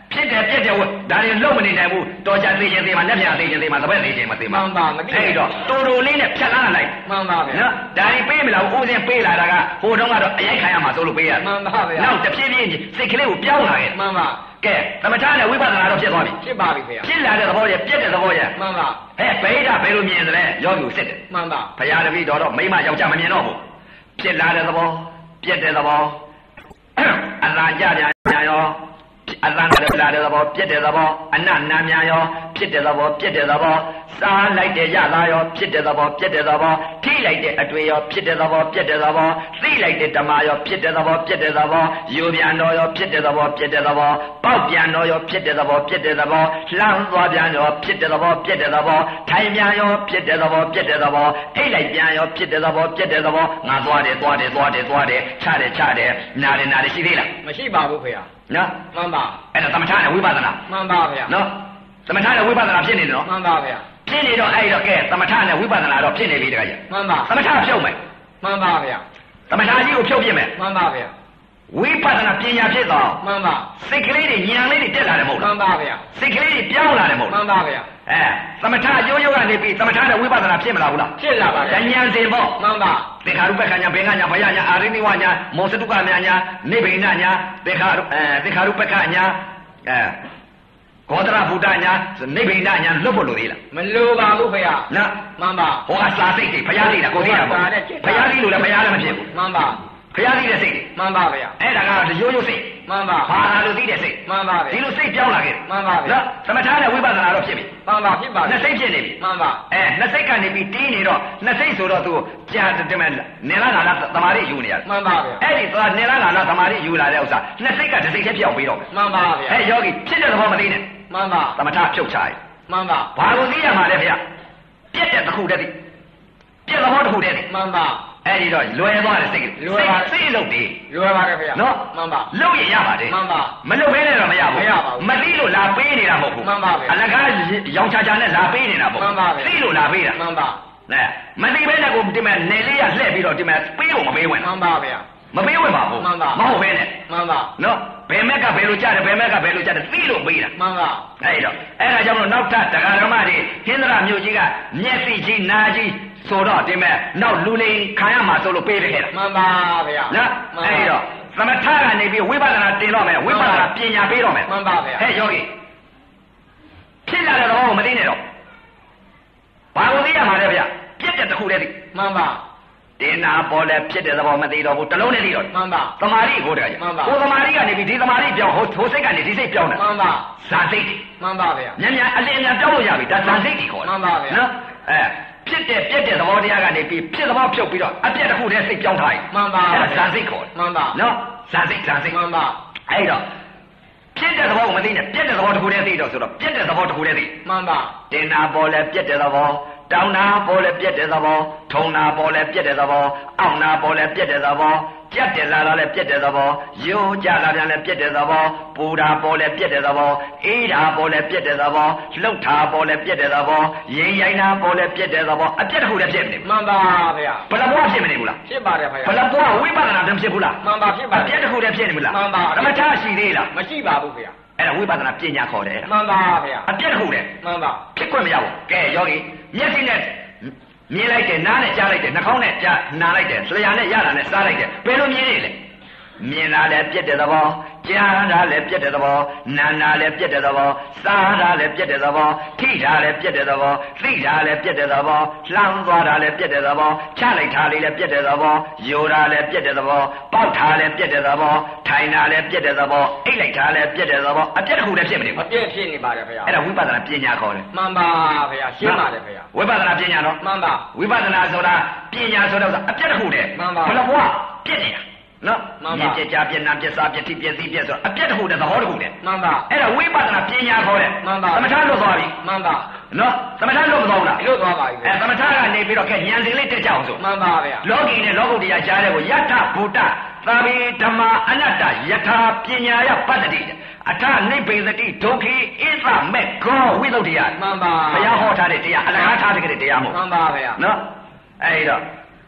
ဖြစ်တယ်ပြက်တယ်ဝဒါတွေလုံးမနေနိုင်ဘူးတော်ကြသေးချင်းသေးမှလက်ပြသေးချင်းသေးမှသဘက်သေးချင်းမသေးမှမှန်ပါမသိအဲ့တော့တူတူလေးနဲ့ဖြတ်လာလိုက်မှန်ပါဗျာနော်ဒါတွေပေးမလားဦးစင်းပေးလာတာကဟိုတုန်းကတော့အရိုက်ခံရမှာဆိုလို့ပေးရမှန်ပါဗျာနောက်တဖြည်းဖြည်းစိတ်ကလေးကိုပြောင်းလာခဲ့မှန်ပါကဲသမထနဲ့ဝိပဿနာတော့ဖြစ်သွားပြီဖြစ်ပါပြီခင်ဗျာဖြစ်လာတဲ့သဘောရဲ့ပြက်တဲ့သဘောရဲ့မှန်ပါဟဲ့ဗိဓာဘယ်လိုမြင်သလဲယောဂီကိုစစ်တယ်မှန်ပါဘုရားတပည့်တော်တော့မိမယောက်ျားမမြင်တော့ဘူးဖြစ်လာတဲ့သဘောပြက်တဲ့သဘောအလာကြကြညာရောအလန်းကလာတဲ့သဘောပြက်တဲ့သဘောအနနာများရောဖြစ်တဲ့သဘောပြက်တဲ့သဘောစားလိုက်တဲ့ရသားရောဖြစ်တဲ့သဘောပြက်တဲ့သဘောထိလိုက်တဲ့အတွေ့ရောဖြစ်တဲ့သဘောပြက်တဲ့သဘောသိလိုက်တဲ့ဓမ္မရောဖြစ်တဲ့သဘောပြက်တဲ့သဘောယူပြန်တော်ရောဖြစ်တဲ့သဘောပြက်တဲ့သဘောပေါက်ပြန်တော်ရောဖြစ်တဲ့သဘောပြက်တဲ့သဘောလှမ်းသွားပြန်ရောဖြစ်တဲ့သဘောပြက်တဲ့သဘောထိုင်ပြန်ရောဖြစ်တဲ့သဘောပြက်တဲ့သဘောအိတ်လိုက်ပြန်ရောဖြစ်တဲ့သဘောပြက်တဲ့သဘောငါသွားတယ်သွားတယ်သွားတယ်သွားတယ်ချတယ်ချတယ်နာတယ်နာတယ်ရှိသေးလားမရှိပါဘူးခင်ဗျာနော်မှန်ပါအဲ့ဒါသမထနဲ့ဝိပဿနာမှန်ပါဗျာနော်သမထနဲ့ဝိပဿနာဖြစ်နေတယ်နော်မှန်ပါဗျာဖြစ်နေတော့အဲ့တော့ကဲသမထနဲ့ဝိပဿနာတော့ဖြစ်နေပြီတခါကြီးမှန်ပါသမထဖြုတ်မယ်မှန်ပါဗျာသမထကြီးကိုဖြုတ်ပြမယ်မှန်ပါဗျာဝိပဿနာပညာဖြစ်သွားမှန်ပါစိတ်ကလေးတွေဉာဏ်လေးတွေတက်လာတယ်မဟုတ်မှလားန်ပါဗျာစိတ်ကလေးတွေပြောင်းလာတယ်မဟုတ်မှလားန်ပါဗျာအဲသမထရိုးရိုးကနေပြီးသမထနဲ့ဝိပဿနာဖြစ်မလားဘူးလားဖြစ်လာပါဗျာဉာဏ်စင်ပေါ့မှန်ပါသင်္ခါရုပ္ပခဏညာဘင်္ဂညာဘယညာအာရိနိဝညာမောစတုကညာညာနိဗ္ဗိဏညာသင်္ခါရုအဲသင်္ခါရုပ္ပခညာအဲဂေါတရဘုဒ္ဓညာနိဗ္ဗိဏညာလွတ်ဖို့လိုသေးလားမလိုပါဘူးခင်ဗျာနော်မှန်ပါဟောကစာစိတ်တွေဘုရားသိတာကိုသိတာပေါ့ဘုရားသိလို့လည်းဘုရားလည်းမဖြစ်ဘူးမှန်ပါဘုရားသိတဲ့စိတ်တွေမှန်ပါဗျာအဲ့ဒါကတော့ရိုးရိုးစိတ်မှန်ပါဘာသာလို့သိတဲ့စိတ်မှန်ပါဗျာဒီလိုစိတ်ပြောင်းလာခဲ့မှန်ပါဗျာနော်သမထနဲ့ဝိပဿနာတော့ဖြစ်ပြီမှန်ပါဖြစ်ပါနှစ်စိတ်ဖြစ်နေပြီမှန်ပါအဲနှစ်စိတ်ကနေပြီးတီးနေတော့နှစ်စိတ်ဆိုတော့သူကြာတယ်မဲ့နေလာလာသမာဓိယူနေရတယ်မှန်ပါဗျာအဲ့ဒီသွားနေလာလာသမာဓိယူလာတဲ့ဥစ္စာနှစ်စိတ်ကတစ်စိတ်ချင်းပြောင်းပြီးတော့မှန်ပါဗျာအဲယောဂီဖြစ်တဲ့သဘောမသိနဲ့မှန်ပါသမထဖြုတ်ချရမှန်ပါဘာလို့သိရမှာလဲဖေပြက်တဲ့တစ်ခုတည်းသိပြက်သဘောတစ်ခုတည်းသိမှန်ပါအဲ့ဒီတော့လွယ်သွားတယ်စိတ်ကစိတ်လုံးတည်လွယ်ပါတယ်ဗျာနော်မှန်ပါလုံးရရပါတယ်မှန်ပါမလုံးဘဲနဲ့တော့မရဘူးမရပါဘူးမသိလို့လာပေးနေတာမဟုတ်ဘူးမှန်ပါဗျာအလကားရောင်ချာချာနဲ့လာပေးနေတာမဟုတ်မှန်ပါဗျာသိလို့လာပေးတာမှန်ပါနဲမသိဘဲနဲ့ကိုဒီမဲ့နေလေးရလှည့်ပြီးတော့ဒီမဲ့ပေးဖို့မပေးဝင်မှန်ပါဗျာမပေးဝင်ပါဘူးမှန်ပါမဟုတ်ဘဲနဲ့မှန်ပါနော်ဘယ်မက်ကဘယ်လိုကြတယ်ဘယ်မက်ကဘယ်လိုကြတယ်သိလို့ပေးတာမှန်ပါအဲ့တော့အဲ့ဒါကြောင့်မလို့နောက်ထပ်တရားဓမ္မတွေဟင်္ဒရာမြို့ကြီးကမျက်စိကြီးနာကြီးဆိုတော့ဒီမဲ့နောက်လူလိန်ခံရမှာဆိုလို့ပေးခဲ့တာမှန်ပါဗျာနော်အဲ့တော့သမထကနေပြီးဝိပဿနာတင်တော့မယ်ဝိပဿနာပညာပေးတော့မယ်မှန်ပါဗျာဟဲ့ယောဂီဖြစ်လာတဲ့တော့မသိနဲ့တော့ဘာလို့သိရမှာလဲဗျပြက်တဲ့တစ်ခုတည်းသိမှန်ပါတင်နာပေါ်လဲဖြစ်တဲ့သဘောမသိတော့ဘူးတစ်လုံးနဲ့သိတော့မှန်ပါသမာဓိကိုတည်းကမှန်ပါကိုသမာဓိကနေပြီးဒီသမာဓိပြောင်းဟိုဟိုစိတ်ကနေဒီစိတ်ပြောင်းတယ်မှန်ပါဇာစိတ်မှန်ပါဗျာညံ့ညံ့အလင်းအမြန်ပြောင်းလို့ရပြီဒါဇာစိတ်ကြီးခေါ်တယ်မှန်ပါဗျာနော်အဲဖြစ်တဲ့ပြက်တဲ့သဘောတရားကနေပြီးဖြစ်သဘောဖြုတ်ပြီးတော့အပြက်တစ်ခုတည်းစိတ်ပြောင်းထားရင်မှန်ပါအဲ့ဒါဇာစိတ်ခေါ်တယ်မှန်ပါနော်ဇာစိတ်ဇာစိတ်မှန်ပါအဲ့တော့ဖြစ်တဲ့သဘောကိုမသိနဲ့ပြက်တဲ့သဘောတစ်ခုတည်းသိတော့ဆိုတော့ပြက်တဲ့သဘောတစ်ခုတည်းသိမှန်ပါတင်နာပေါ်လဲပြက်တဲ့သဘောတောင်းနာပေါ်လဲပြက်တဲ့သဘောထုံနာပေါ်လဲပြက်တဲ့သဘောအောင့်နာပေါ်လဲပြက်တဲ့သဘောကြက်တယ်လာလာလဲပြက်တဲ့သဘောရိုးကြလာပြန်လဲပြက်တဲ့သဘောပူတာပေါ်လဲပြက်တဲ့သဘောအေးတာပေါ်လဲပြက်တဲ့သဘောလှုပ်တာပေါ်လဲပြက်တဲ့သဘောရင်ရိုင်းတာပေါ်လဲပြက်တဲ့သဘောအပြက်တစ်ခုတည်းဖြစ်နေဘူးမှန်ပါဗျာဘယ်တော့ဖြစ်မနေဘူးလားဖြစ်ပါတယ်ဗျာဘယ်တော့ဝိပဿနာတည်းဖြစ်ဘူးလားမှန်ပါဖြစ်ပါအပြက်တစ်ခုတည်းဖြစ်နေဘူးလားမှန်ပါဓမ္မထရှိသေးလားမရှိပါဘူးဗျာအဲ့ဒါဝိပဿနာပညာခေါ်တယ်မှန်ပါဗျာအပြက်တစ်ခုတည်းမှန်ပါဖြစ်ခွင့်မရဘူးကဲယောဂီမျက်စိနဲ့မြင်လိုက်တယ်နားနဲ့ကြားလိုက်တယ်နှာခေါင်းနဲ့ကြားနားလိုက်တယ်လျှာနဲ့ရတာနဲ့စားလိုက်တယ်ဘယ်လိုမြင်နေလဲမြင်တာလည်းပြက်တဲ့သဘောကြားတာလည်းပြက်တဲ့သဘောနားတာလည်းပြက်တဲ့သဘောစားတာလည်းပြက်တဲ့သဘောထိတာလည်းပြက်တဲ့သဘောသိတာလည်းပြက်တဲ့သဘောလှမ်းသွားတာလည်းပြက်တဲ့သဘောချလိုက်တာလေးလည်းပြက်တဲ့သဘောယိုတာလည်းပြက်တဲ့သဘောပေါက်တာလည်းပြက်တဲ့သဘောထိုင်တာလည်းပြက်တဲ့သဘောအိတ်လိုက်တာလည်းပြက်တဲ့သဘောအပြက်တစ်ခုလည်းဖြစ်မနေမဘူးပြည့်ဖြစ်နေပါတယ်ဗျာအဲ့ဒါဝိပဿနာပညာခေါ်တယ်မှန်ပါဗျာရှင်းပါတယ်ဗျာဝိပဿနာပညာနော်မှန်ပါဝိပဿနာဆိုတာပညာဆိုတော့အပြက်တစ်ခုတည်းမှန်ပါဘယ်လိုဘဝပြက်နေတာနော်မှန်ပါမြင်ပြကြပြနာပြစားပြတိပြစီပြဆိုတော့အပြက်တစ်ခုတည်းသဘောတစ်ခုတည်းမှန်ပါအဲ့ဒါဝိပဿနာပညာခေါ်တယ်မှန်ပါသမထလွတ်သွားပြီမှန်ပါနော်သမထလွတ်မသွားဘူးလားလွတ်သွားပါပြီအဲသမထကနေပြီးတော့ကဲဉာဏ်စဉ်လေးတက်ကြအောင်ဆိုမှန်ပါဗျာလောကီနဲ့လောကုတ္တရာကြားတဲ့ကိုယထဘူတသာဘိဓမ္မာအနတ္တယထာပညာယပတ္တိအထနိဗ္ဗေသတိဒုက္ခိဣသမေကောဝိသုဒ္ဓိယမှန်ပါဘုရားဟောထားတဲ့တရားအလကားထားတဲ့တရားမဟုတ်မှန်ပါဗျာနော်အဲ့တော့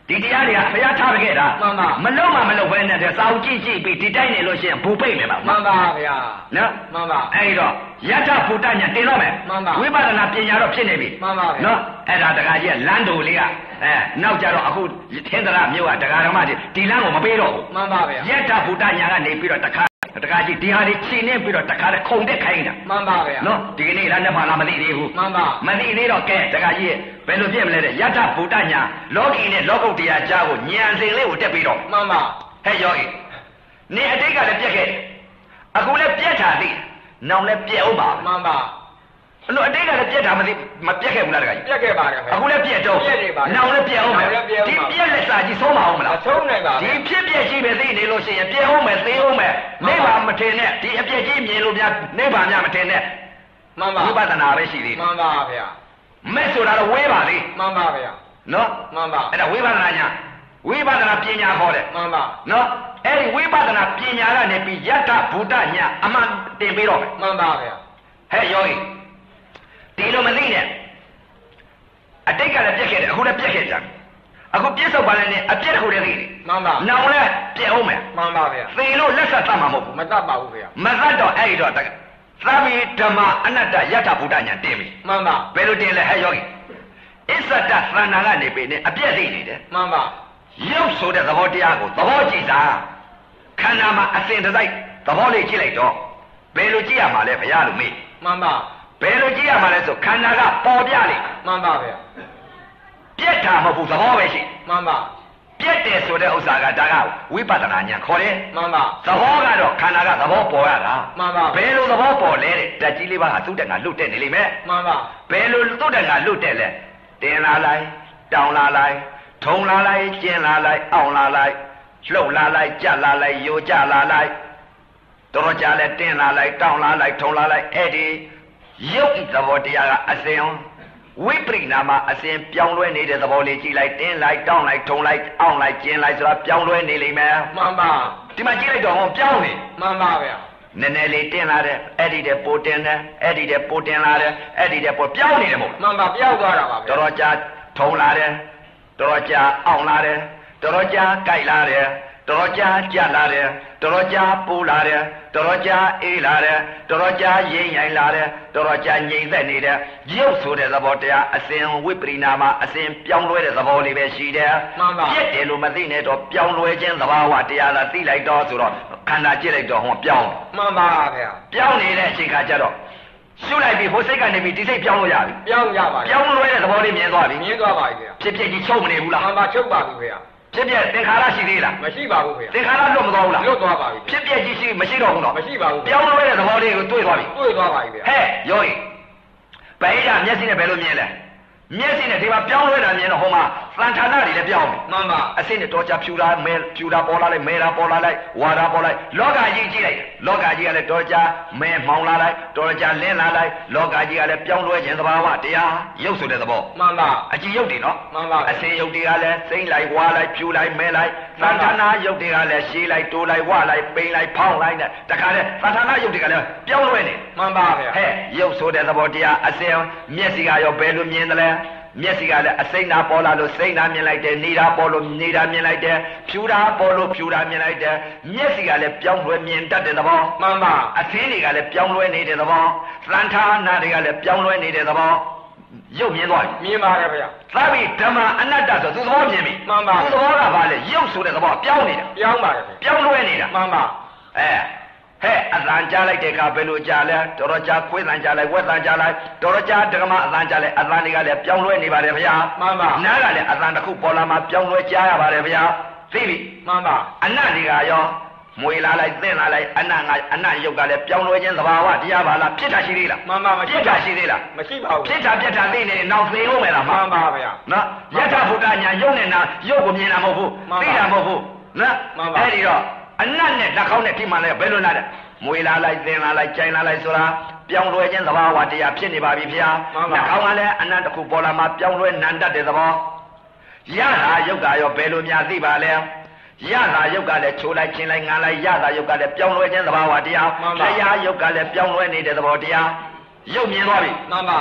ဒီတရားတွေကဘုရားထားခဲ့တာမှန်ပါမလုံးမမလုံးဘဲနဲ့တဲ့စာအုပ်ကြည့်ကြည့်ပြီးဒီတိုင်းနေလို့ရှိရင်ဘူပိတ်မယ်ပါမှန်ပါဗျာနော်မှန်ပါအဲ့တော့ယထာဘုဒ္ဓညာတင်တော့မယ်မှန်ပါဝိပဿနာပညာတော့ဖြစ်နေပြီမှန်ပါဗျာနော်အဲ့ဒါတခါကြီးကလမ်းတူလေးကအဲနောက်ကြတော့အခုသင်္ဒရာမြို့ကတခါတော်မှဒီလမ်းကိုမပေးတော့ဘူးမှန်ပါဗျာယထာဘုဒ္ဓညာကနေပြီးတော့တခါတခါကြီးဒီဟာလေးချိန်နေပြီးတော့တခါတည်းခုံတက်ခိုင်းတာမှန်ပါဗျာနော်ဒီကနေ့လည်းနှစ်ပါးလားမသိသေးဘူးမှန်ပါမသိသေးတော့ကဲတခါကြီးဘယ်လိုဖြစ်မလဲတဲ့ယထာဘုဒ္ဓညာလောကီနဲ့လောကုတ္တရာကြားကိုဉာဏ်စဉ်လေးကိုတက်ပြီးတော့မှန်ပါဟဲ့ယောဂီနေအတိတ်ကလည်းပြက်ခဲ့အခုလည်းပြက်တာသိနောင်လည်းပြက်အောင်ပါမှန်ပါအဲ့လိုအတိတ်ကလည်းပြက်တာမသိမပြက်ခဲ့ဘူးလားတခါကြီးပြက်ခဲ့ပါတယ်ခင်ဗျာအခုလည်းပြက်တော့ပြက်နေပါနောင်လည်းပြက်အောင်မယ်နောင်လည်းပြက်အောင်ဒီပါပြက်လက်စာကြီးဆုံးမအောင်မလားအဆုံးနိုင်ပါဒီဗျာဖြစ်ပြက်ကြီးပဲသိနေလို့ရှိရင်ပြက်အောင်မယ်သိအောင်မယ်မှနိန်ဗ္ပါဗာန်မထင်နဲ့ဒီအပြက်ကြီးမြင်လို့များနိဗ္ဗာန်များမထင်နဲ့မှန်ပါဝိပဿနာပဲရှိသေးတယ်မှန်ပါဗျာမဲ့ဆိုတာတော့ဝေးပါလေမှန်ပါဗျာနော်မှန်ပါအဲ့ဒါဝိပဿနာညာဝိပဿနာပညာခေါ်တယ်မှန်ပါနော်အဲ့ဒီဝိပဿနာပညာကနေပြီးယတဗုဒ္ဓညာအမှန်တင်ပြီးတော့မယ်မှန်ပါဗျာဟဲ့ယောဂီဒီလိုမသိနဲ့အတိတ်ကလည်းပြက်ခဲ့တယ်အခုလည်းပြက်ခဲ့ကြတယ်အခုပြစ္ဆုတ်ပါလည်းနဲ့အပြက်တစ်ခုတည်းသိတယ်မှန်ပါနောင်လည်းပြက်အောင်မယ်မှန်ပါဗျာသေလို့လက်ဆက်သတ်မှာမဟုတ်ဘူးမတတ်ပါဘူးဗျာမသတ်တော့အဲ့ဒီတော့သဗ္ဗေဓမ္မအနတ္တယတဗုဒ္ဓညာတင်ပြီမှန်ပါဘယ်လိုတင်လဲဟဲ့ယောဂီအစ္ဆတသန္တာကနေပြီနဲ့အပြက်သိနေတယ်မှန်ပါရုပ်ဆိုတဲ့သဘောတရားကိုသဘောကြည့်စားခန္ဓာမှာအစဉ်တစိုက်သဘောလေးကြည့်လိုက်တော့ဘယ်လိုကြည့်ရမှာလဲဘုရားလူမေးမှန်ပါဘယ်လိုကြည့်ရမှာလဲဆိုခန္ဓာကပေါ်ပြလိမ့်မှန်ပါဗျာပြက်တာမဟုတ်ဘူးသဘောပဲရှိမှန်ပါပြက်တယ်ဆိုတဲ့ဥစ္စာကဒါကဝိပဿနာဉာဏ်ခေါ်တယ်မှန်ပါသဘောကတော့ခန္ဓာကသဘောပေါ်ရတာမှန်ပါဘယ်လိုသဘောပေါ်လဲတဲ့ဓာတ်ကြီးလေးပါးဟာသူ့တက်ကလွတ်တက်နေလိမ့်မယ်မှန်ပါဘယ်လိုသူ့တက်ကလွတ်တက်လဲတင်လာလိုက်တောင်လာလိုက်ထုံလာလိုက်ကျင်းလာလိုက်အောင်လာလိုက်လှုပ်လာလိုက်ကြလာလိုက်ယိုကြလာလိုက်တော်ကြလဲတင်းလာလိုက်တောင်လာလိုက်ထုံလာလိုက်အဲ့ဒီရုပ်ဤသဘောတရားကအစဉ်ဝိပရိနာမအစဉ်ပြောင်းလဲနေတဲ့သဘောလေးကြည့်လိုက်တင်းလိုက်တောင်းလိုက်ထုံလိုက်အောင်လိုက်ကျင်းလိုက်ဆိုတာပြောင်းလဲနေလိမ့်မယ်မှန်ပါဒီမှာကြည့်လိုက်တော့ဟောပြောင်းနေမှန်ပါဗျာနည်းနည်းလေးတင်းလာတယ်အဲ့ဒီတဲ့ပိုတင်းတယ်အဲ့ဒီတဲ့ပိုတင်းလာတယ်အဲ့ဒီတဲ့ပိုပြောင်းနေတယ်မို့မှန်ပါပြောက်သွားတာပါဗျာတော်တော်ကြာထုံလာတယ်တော်တော်ကြာအောင်လာတယ်တော်တော်ကြာကြိုက်လာတယ်တော်တော်ကြာကြက်လာတယ်တော်တော်ကြာပူလာတယ်တော်တော်ကြာအေးလာတယ်တော်တော်ကြာရိမ့်ရိုင်လာတယ်တော်တော်ကြာငြိမ်သက်နေတယ်ရုပ်ဆိုတဲ့သဘောတရားအစဉ်ဝိပရိနာမအစဉ်ပြောင်းလဲတဲ့သဘောလေးပဲရှိတယ်မှန်ပါပြည့်တယ်လို့မသိနဲ့တော့ပြောင်းလဲခြင်းသဘာဝတရားသာသိလိုက်တော့ဆိုတော့ခန္ဓာကြည့်လိုက်တော့ဟောပြောင်းမှန်ပါဗျာပြောင်းနေတဲ့အချိန်ခါကျတော့ရှုလိုက်ပြီဟိုစိတ်ကနေပြီဒီစိတ်ပြောင်းလို့ရပြီပြောင်းရပါပြောင်းလဲတဲ့သဘောလေးမြင်သွားပြီမြင်သွားပါပြီဗျာဖြစ်ဖြစ်ကြီးချုပ်မနေဘူးလားမှန်ပါချုပ်ပါပြီဗျာဖြစ်ဖြစ်သင်္ခါရရှိသေးလားမရှိပါဘူးဗျာသင်္ခါရလွတ်မသွားဘူးလားလွတ်သွားပါပြီဖြစ်ဖြစ်ကြီးရှိမရှိတော့ဘူးနော်မရှိပါဘူးပြောင်းလဲတဲ့သဘောလေးကိုတွေ့သွားပြီတွေ့သွားပါပြီဗျာဟဲ့ယောဂီဘယ်ရမျက်စိနဲ့ဘယ်လိုမြင်လဲမျက်စိနဲ့ဒီမှာပြောင်းလဲတာမြင်တော့ဟိုမှာသံဌာနတွေလည်းပြောင်းပြီမှန်ပါအစင်းနဲ့တော်ချဖြူတာမဲဖြူတာပေါ်လာလိုက်မဲတာပေါ်လာလိုက်ဝါတာပေါ်လိုက်လောကကြီးကြည့်လိုက်လောကကြီးကလည်းတော်ချမဲမှောင်လာလိုက်တော်ချလင်းလာလိုက်လောကကြီးကလည်းပြောင်းလဲခြင်းသဘာဝတရားရုပ်ဆိုတဲ့သဘောမှန်ပါအကြည့်ရုပ်တွေနော်မှန်ပါအစင်းရုပ်တွေကလည်းစိမ့်လိုက်ဝါလိုက်ဖြူလိုက်မဲလိုက်သံဌာနရုပ်တွေကလည်းရှည်လိုက်တိုးလိုက်ဝလိုက်ပိန်လိုက်ဖောင်းလိုက်နဲ့တခါလဲသံဌာနရုပ်တွေကလည်းပြောင်းလဲနေမှန်ပါဗျာဟဲ့ရုပ်ဆိုတဲ့သဘောတရားအစင်းမျက်စိကရောဘယ်လိုမြင်သလဲမျက်စိကလည်းအစိမ့်နာပေါ်လာလို့စိမ့်နာမြင်လိုက်တယ်နေတာပေါ်လို့နေတာမြင်လိုက်တယ်ဖြူတာပေါ်လို့ဖြူတာမြင်လိုက်တယ်မျက်စိကလည်းပြောင်းလဲမြင်တတ်တဲ့သဘောမှန်ပါအသင်းတွေကလည်းပြောင်းလဲနေတဲ့သဘောသံဌာနတွေကလည်းပြောင်းလဲနေတဲ့သဘောရုပ်မြင်သွားပြီမြင်ပါတယ်ဗျာသဗ္ဗေဓမ္မအနတ္တဆိုသူသဘောမြင်ပြီမှန်ပါသူသဘောကဘာလဲရုပ်ဆိုတဲ့သဘောပြောင်းနေတာပြောင်းပါတယ်ဗျာပြောင်းလဲနေတာမှန်ပါအဲဟဲ့အတန်ကြားလိုက်တဲ့အခါဘယ်လိုကြားလဲတော်တော်ကြားခွေးတန်ကြားလိုက်ဝက်တန်ကြားလိုက်တော်တော်ကြားဒကမအတန်ကြားလိုက်အတန်တွေကလည်းပြောင်းလဲနေပါတယ်ဗျာမှန်ပါနားကလည်းအတန်တစ်ခုပေါ်လာမှပြောင်းလဲကြားရပါတယ်ဗျာသိပြီမှန်ပါအနတ်တွေကရောမွေလာလိုက်သင်လာလိုက်အနတ်ငါအနတ်ရုပ်ကလည်းပြောင်းလဲခြင်းသဘာဝတရားပါလားဖြစ်တာရှိသေးလားမှန်ပါမရှိဖြစ်တာရှိသေးလားမရှိပါဘူးဖြစ်တာပြက်တာသိနေရင်နောက်သိအောင်မယ်လားမှန်ပါဗျာနော်ယထာဘုဒ္ဓညာရုပ်နဲ့နာရုပ်ကိုမြင်တာမဟုတ်ဘူးမှန်ပါသိတာမဟုတ်ဘူးနော်မှန်ပါအဲ့ဒီတော့အနတ်နဲ့လက်ကောင်းနဲ့ထိမှန်လဲဘယ်လိုလာလဲမွေလာလိုက်သင်လာလိုက်ကြိုင်လာလိုက်ဆိုတာပြောင်းလဲခြင်းသဘာဝတရားဖြစ်နေပါပြီဗျာမှန်ပါလက်ကောင်းကလည်းအနတ်တစ်ခုပေါ်လာမှပြောင်းလဲနံတတ်တဲ့သဘောယထာယုတ်ကရောဘယ်လိုများသိပါလဲရတာယုတ်ကလည်းချိုးလိုက်ချင်းလိုက်ငါလိုက်ရတာယုတ်ကလည်းပြောင်းလဲခြင်းသဘာဝတရားမှန်ပါတရားယုတ်ကလည်းပြောင်းလဲနေတဲ့သဘောတရားရုပ်မြင်သွားပြီမှန်ပါ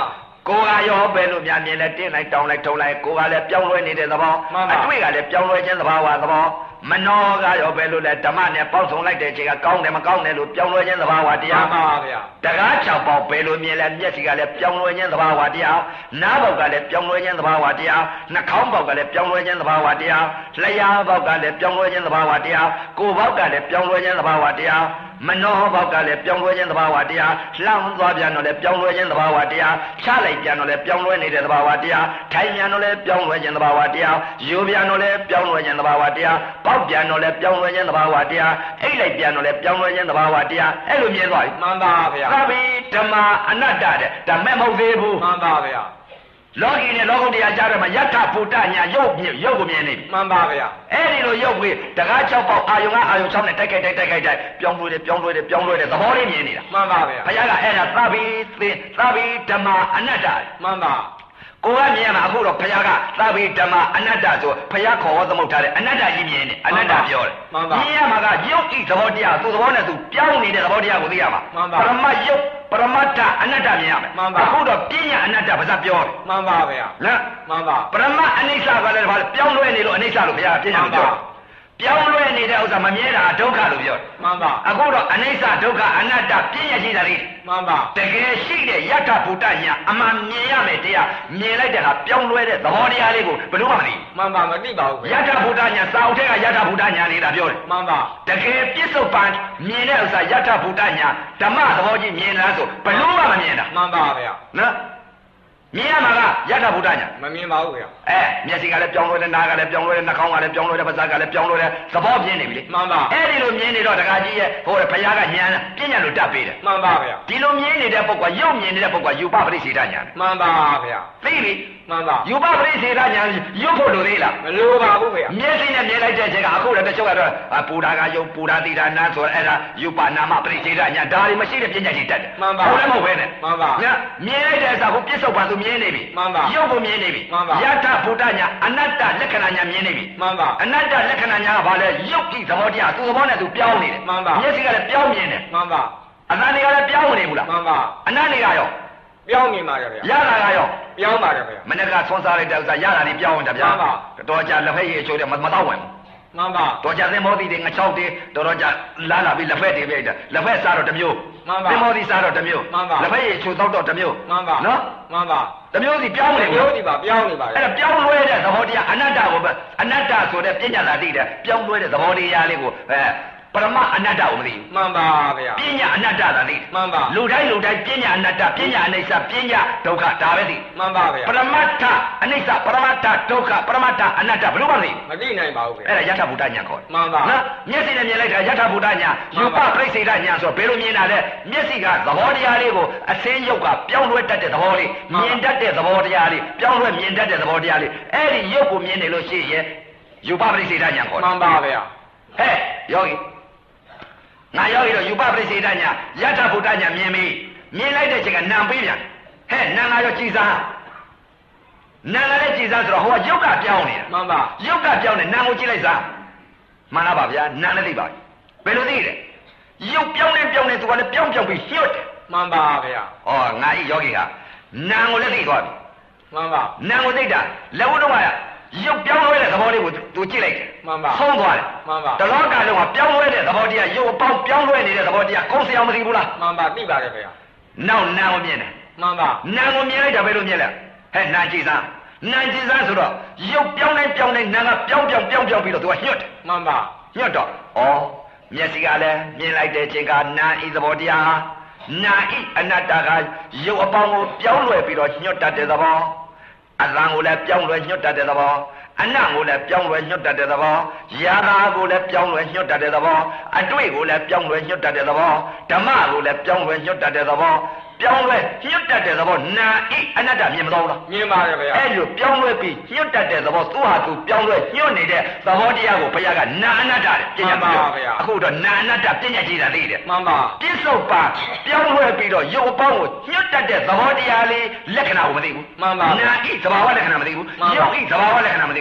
ကိုယ်ကရောပဲလို့များမြင်လဲတင်းလိုက်တောင်းလိုက်ထုံလိုက်ကိုယ်ကလည်းပြောင်းလဲနေတဲ့သဘောအတွေ့ကလည်းပြောင်းလဲခြင်းသဘာဝသဘောမနောကရောပဲလို့လဲဓမ္မနဲ့ပေါင်းစုံလိုက်တဲ့အချိန်ကကောင်းတယ်မကောင်းတယ်လို့ပြောင်းလဲခြင်းသဘာဝတရားမှန်ပါဗျာတကား၆ပေါက်ပဲလို့မြင်လဲမျက်စိကလည်းပြောင်းလဲခြင်းသဘာဝတရားနားပေါက်ကလည်းပြောင်းလဲခြင်းသဘာဝတရားနှာခေါင်းပေါက်ကလည်းပြောင်းလဲခြင်းသဘာဝတရားလျှာပေါက်ကလည်းပြောင်းလဲခြင်းသဘာဝတရားကိုယ်ပေါက်ကလည်းပြောင်းလဲခြင်းသဘာဝတရားမနောဘောက်ကလည်းပြောင်းလဲခြင်းသဘာဝတရားလှမ်းသွားပြန်တော့လည်းပြောင်းလဲခြင်းသဘာဝတရားချလိုက်ပြန်တော့လည်းပြောင်းလဲနေတဲ့သဘာဝတရားထိုင်ပြန်တော့လည်းပြောင်းလဲခြင်းသဘာဝတရားရိုးပြန်တော့လည်းပြောင်းလဲခြင်းသဘာဝတရားပေါက်ပြန်တော့လည်းပြောင်းလဲခြင်းသဘာဝတရားအိတ်လိုက်ပြန်တော့လည်းပြောင်းလဲခြင်းသဘာဝတရားအဲ့လိုမြင်သွားပြီမှန်ပါဗျာသဗ္ဗေဓမ္မာအနတ္တတဲ့ဒါမဲ့မဟုတ်သေးဘူးမှန်ပါဗျာလောကီနဲ့လောကုတ္တရာကြားထဲမှာယထာဘုဒ္ဓညာရုပ်ရုပ်ကိုမြင်နေပြီမှန်ပါဗျာအဲ့ဒီလိုရုပ်ကိုတကား၆ပေါက်အာယုံကအာယုံ၆နဲ့တိုက်ခိုက်တိုက်တိုက်ခိုက်တိုက်ပြောင်းလဲတယ်ပြောင်းလဲတယ်ပြောင်းလဲတယ်သဘောလေးမြင်နေတာမှန်ပါဗျာဘုရားကအဲ့ဒါသဗ္ဗေသင်သဗ္ဗေဓမ္မာအနတ္တမှန်ပါကိုကမြင်မှာအခုတော့ဘုရားကသဗ္ဗေဓမ္မာအနတ္တဆိုဘုရားခေါ်ဝသမုတ်ထားတယ်အနတ္တကြီးမြင်နေအနတ္တပြောတယ်မြင်ရမှာကယုတ်ဤသဘောတရားသူ့သဘောနဲ့သူပြောင်းနေတဲ့သဘောတရားကိုသိရမှာပရမတ်ယုတ်ပရမတ္ထအနတ္တမြင်ရမယ်အခုတော့ပညာအနတ္တဘာသာပြောတယ်မှန်ပါဗျာနော်မှန်ပါပရမတ်အနိစ္စကလည်းဘာလဲပြောင်းလဲနေလို့အနိစ္စလို့ဘုရားပညာပြောပြောင်းလဲနေတဲ့ဥစ္စာမမြဲတာဒုက္ခလို့ပြောတယ်မှန်ပါအခုတော့အနိစ္စဒုက္ခအနတ္တပညာရှိတာလေမှန်ပါတကယ်ရှိတဲ့ယထာဘုဒ္ဓညာအမှန်မြင်ရမယ်တရားမြင်လိုက်တဲ့အခါပြောင်းလဲတဲ့သဘောတရားလေးကိုဘယ်လို့မှမသိမှန်ပါမသိပါဘူးယထာဘုဒ္ဓညာစာအုပ်ထဲကယထာဘုဒ္ဓညာနေတာပြောတယ်မှန်ပါတကယ်ပြစ္ဆုတ်ပန်မြင်တဲ့ဥစ္စာယထာဘုဒ္ဓညာဓမ္မသဘောကြီးမြင်လားဆိုဘယ်လို့မှမမြင်တာမှန်ပါဗျာနော်မြင်ရမှာကယထာဘုဒ္ဓညာမမြင်ပါဘူးဗျာအဲမျက်စိကလည်းပြောင်းလဲတယ်နားကလည်းပြောင်းလဲတယ်နှာခေါင်းကလည်းပြောင်းလဲတယ်ပါးစပ်ကလည်းပြောင်းလဲတယ်သဘောပြင်းနေပြီလေမှန်ပါအဲ့ဒီလိုမြင်နေတော့တခါကြီးရဲ့ဟိုဘုရားကညာပြညာလို့တတ်ပေးတယ်မှန်ပါဗျာဒီလိုမြင်နေတဲ့ပုဂ္ဂိုလ်ရုပ်မြင်နေတဲ့ပုဂ္ဂိုလ်ယူပပရိစေတညာမှန်ပါဗျာသိပြီမှန်ပါယူပပရိစေတညာရုပ်ဖို့လိုသေးလားမလိုပါဘူးဗျာမျက်စိနဲ့မြင်လိုက်တဲ့အချိန်ကအခုလည်းတချို့ကတော့ပူတာကယုတ်ပူတာတိတာနာဆိုအဲ့ဒါယူပနာမပရိစေတညာဒါတွေမရှိတဲ့ပညာရှိတတ်တယ်မှန်ပါဟုတ်လည်းမဟုတ်ပဲနဲ့မှန်ပါညာမြင်လိုက်တဲ့အစာကိုပြစ္ဆုတ်ပါသူမြင်နေပြီမှန်ပါရုပ်ကိုမြင်နေပြီယထာဘုဒ္ဓညာအနတ္တလက္ခဏာညာမြင်နေပြီမှန်ပါအနတ္တလက္ခဏာညာကဘာလဲရုပ်ကြည့်သဘောတရားသူ့သဘောနဲ့သူပြောင်းနေတယ်မှန်ပါမျက်စိကလည်းပြောင်းမြင်တယ်မှန်ပါအနန္တကလည်းပြောင်းနေဘူးလားမှန်ပါအနန္တကရောပြောင်းနေပါရဲ့ဗျာရတာကရောပြောင်းပါတယ်ဗျာမနေ့ကဆွမ်းစားလိုက်တဲ့ဥစ္စာရတာတွေပြောင်းနေတာဗျာမှန်ပါတော်ကြလက်ဖက်ရည်ချိုးတယ်မတော့ဝင်မှန်ပါတော်ကြသင်္ဘောသီးတွေငချောက်တွေတော်တော်ကြလာလာပြီးလက်ဖက်တွေပြိတ်တယ်လက်ဖက်စားတော့တစ်မျိုးမှန်ပါသင်္ဘောသီးစားတော့တစ်မျိုးလက်ဖက်ရည်ချိုးတော့တော့တစ်မျိုးမှန်ပါနော်မှန်ပါတစ်မျိုးစီပြောင်းနေမျိုးစီပါပြောင်းနေပါအဲ့ဒါပြောင်းလဲတဲ့သဘောတရားအနတ္တကိုအနတ္တဆိုတဲ့ပညာသာသိတယ်ပြောင်းလဲတဲ့သဘောတရားလေးကိုအဲပရမအနတ္တကိုမသိဘူးမှန်ပါဗျာပညာအနတ္တသာသိမှန်ပါလူတိုင်းလူတိုင်းပညာအနတ္တပညာအနိစ္စပညာဒုက္ခဒါပဲသိမှန်ပါဗျာပရမတ္ထအနိစ္စပရမတ္ထဒုက္ခပရမတ္ထအနတ္တဘယ်လိုမှမသိမသိနိုင်ပါဘူးဗျာအဲ့ဒါယထာဘုဒ္ဓညာခေါ်တယ်မှန်ပါနော်မျက်စိနဲ့မြင်လိုက်တာယထာဘုဒ္ဓညာယူပပြိစေတညာဆိုဘယ်လိုမြင်တာလဲမျက်စိကသဘောတရားလေးကိုအစင်းရုပ်ကပြောင်းလဲတတ်တဲ့သဘောလေးမြင်တတ်တဲ့သဘောတရားလေးပြောင်းလဲမြင်တတ်တဲ့သဘောတရားလေးအဲ့ဒီရုပ်ကိုမြင်နေလို့ရှိရင်ယူပပြိစေတညာခေါ်တယ်မှန်ပါဗျာဟဲ့ယောဂီငါယောဂီတော့ယူပပရိစေတညာယထာဘုဒ္ဓညာမြင်ပြီမြင်လိုက်တဲ့ချိန်ကနံပေးပြန်ဟဲ့နံကရောကြည်စားနံကလည်းကြည်စားဆိုတော့ဟိုကယုတ်ကပြောင်းနေတာမှန်ပါယုတ်ကပြောင်းနေနံကိုကြည့်လိုက်စားမှန်လားပါဗျာနံလည်းသိပါဘယ်လိုသိလဲယုတ်ပြောင်းနေပြောင်းနေသူကလည်းပြောင်းပြောင်းပြီးညှို့တယ်မှန်ပါဗျာဩငါဤယောဂီဟာနံကိုလည်းသိသွားပြီမှန်ပါနံကိုသိတာလက်ဝတ်တော့ကရုပ်ပြောင်းလဲတဲ့သဘောလေးကိုသူကြည့်လိုက်တယ်မှန်ပါဆုံးသွားတယ်မှန်ပါတလောကလုံးကပြောင်းလဲတဲ့သဘောတရားရုပ်အပေါင်းပြောင်းလဲနေတဲ့သဘောတရားကိုယ်စရာမသိဘူးလားမှန်ပါသိပါတယ်ခင်ဗျာနောက်နာကိုမြင်တယ်မှန်ပါနာကိုမြင်လိုက်တာပဲလို့မြင်လိုက်ဟဲ့နာကြည့်စားနာကြည့်စားဆိုတော့ရုပ်ပြောင်းနေပြောင်းနေနာကပြောင်းပြောင်းပြောင်းပြောင်းပြီးတော့သူကညှွတ်တယ်မှန်ပါညှွတ်တော့ဩမျက်စိကလည်းမြင်လိုက်တဲ့ချိန်ကနာဤသဘောတရားဟာနာဤအနတ္တကရုပ်အပေါင်းကိုပြောင်းလဲပြီးတော့ညှွတ်တတ်တဲ့သဘောအလံကိုလည်းပြောင်းလဲညှွတ်တတ်တဲ့သဘောအနတ်ကိုလည်းပြောင်းလဲညှွတ်တတ်တဲ့သဘောယာရာကိုလည်းပြောင်းလဲညှွတ်တတ်တဲ့သဘောအတွေ့ကိုလည်းပြောင်းလဲညှွတ်တတ်တဲ့သဘောဓမ္မကိုလည်းပြောင်းလဲညှွတ်တတ်တဲ့သဘောပြောင်းလဲညှွတ်တတ်တဲ့သဘောနာဤအနတ္တမြင်မတော့လားမြင်ပါတယ်ဗျာအဲ့လိုပြောင်းလဲပြီးညှွတ်တတ်တဲ့သဘောသူ့ဟာသူပြောင်းလဲညှွတ်နေတဲ့သဘောတရားကိုဘုရားကနာအနတ္တတဲ့ပညာပါဗျာအခုတော့နာအနတ္တပညာကြီးတာသိတယ်မှန်ပါပြစ္ဆုတ်ပါပြောင်းလဲပြီးတော့ရုပ်အပေါင်းကိုညှွတ်တတ်တဲ့သဘောတရားလေးလက္ခဏာကိုမသိဘူးမှန်ပါနာဤသဘာဝလက္ခဏာမသိဘူးရုပ်ဤသဘာဝလက္ခဏာမသိဘူး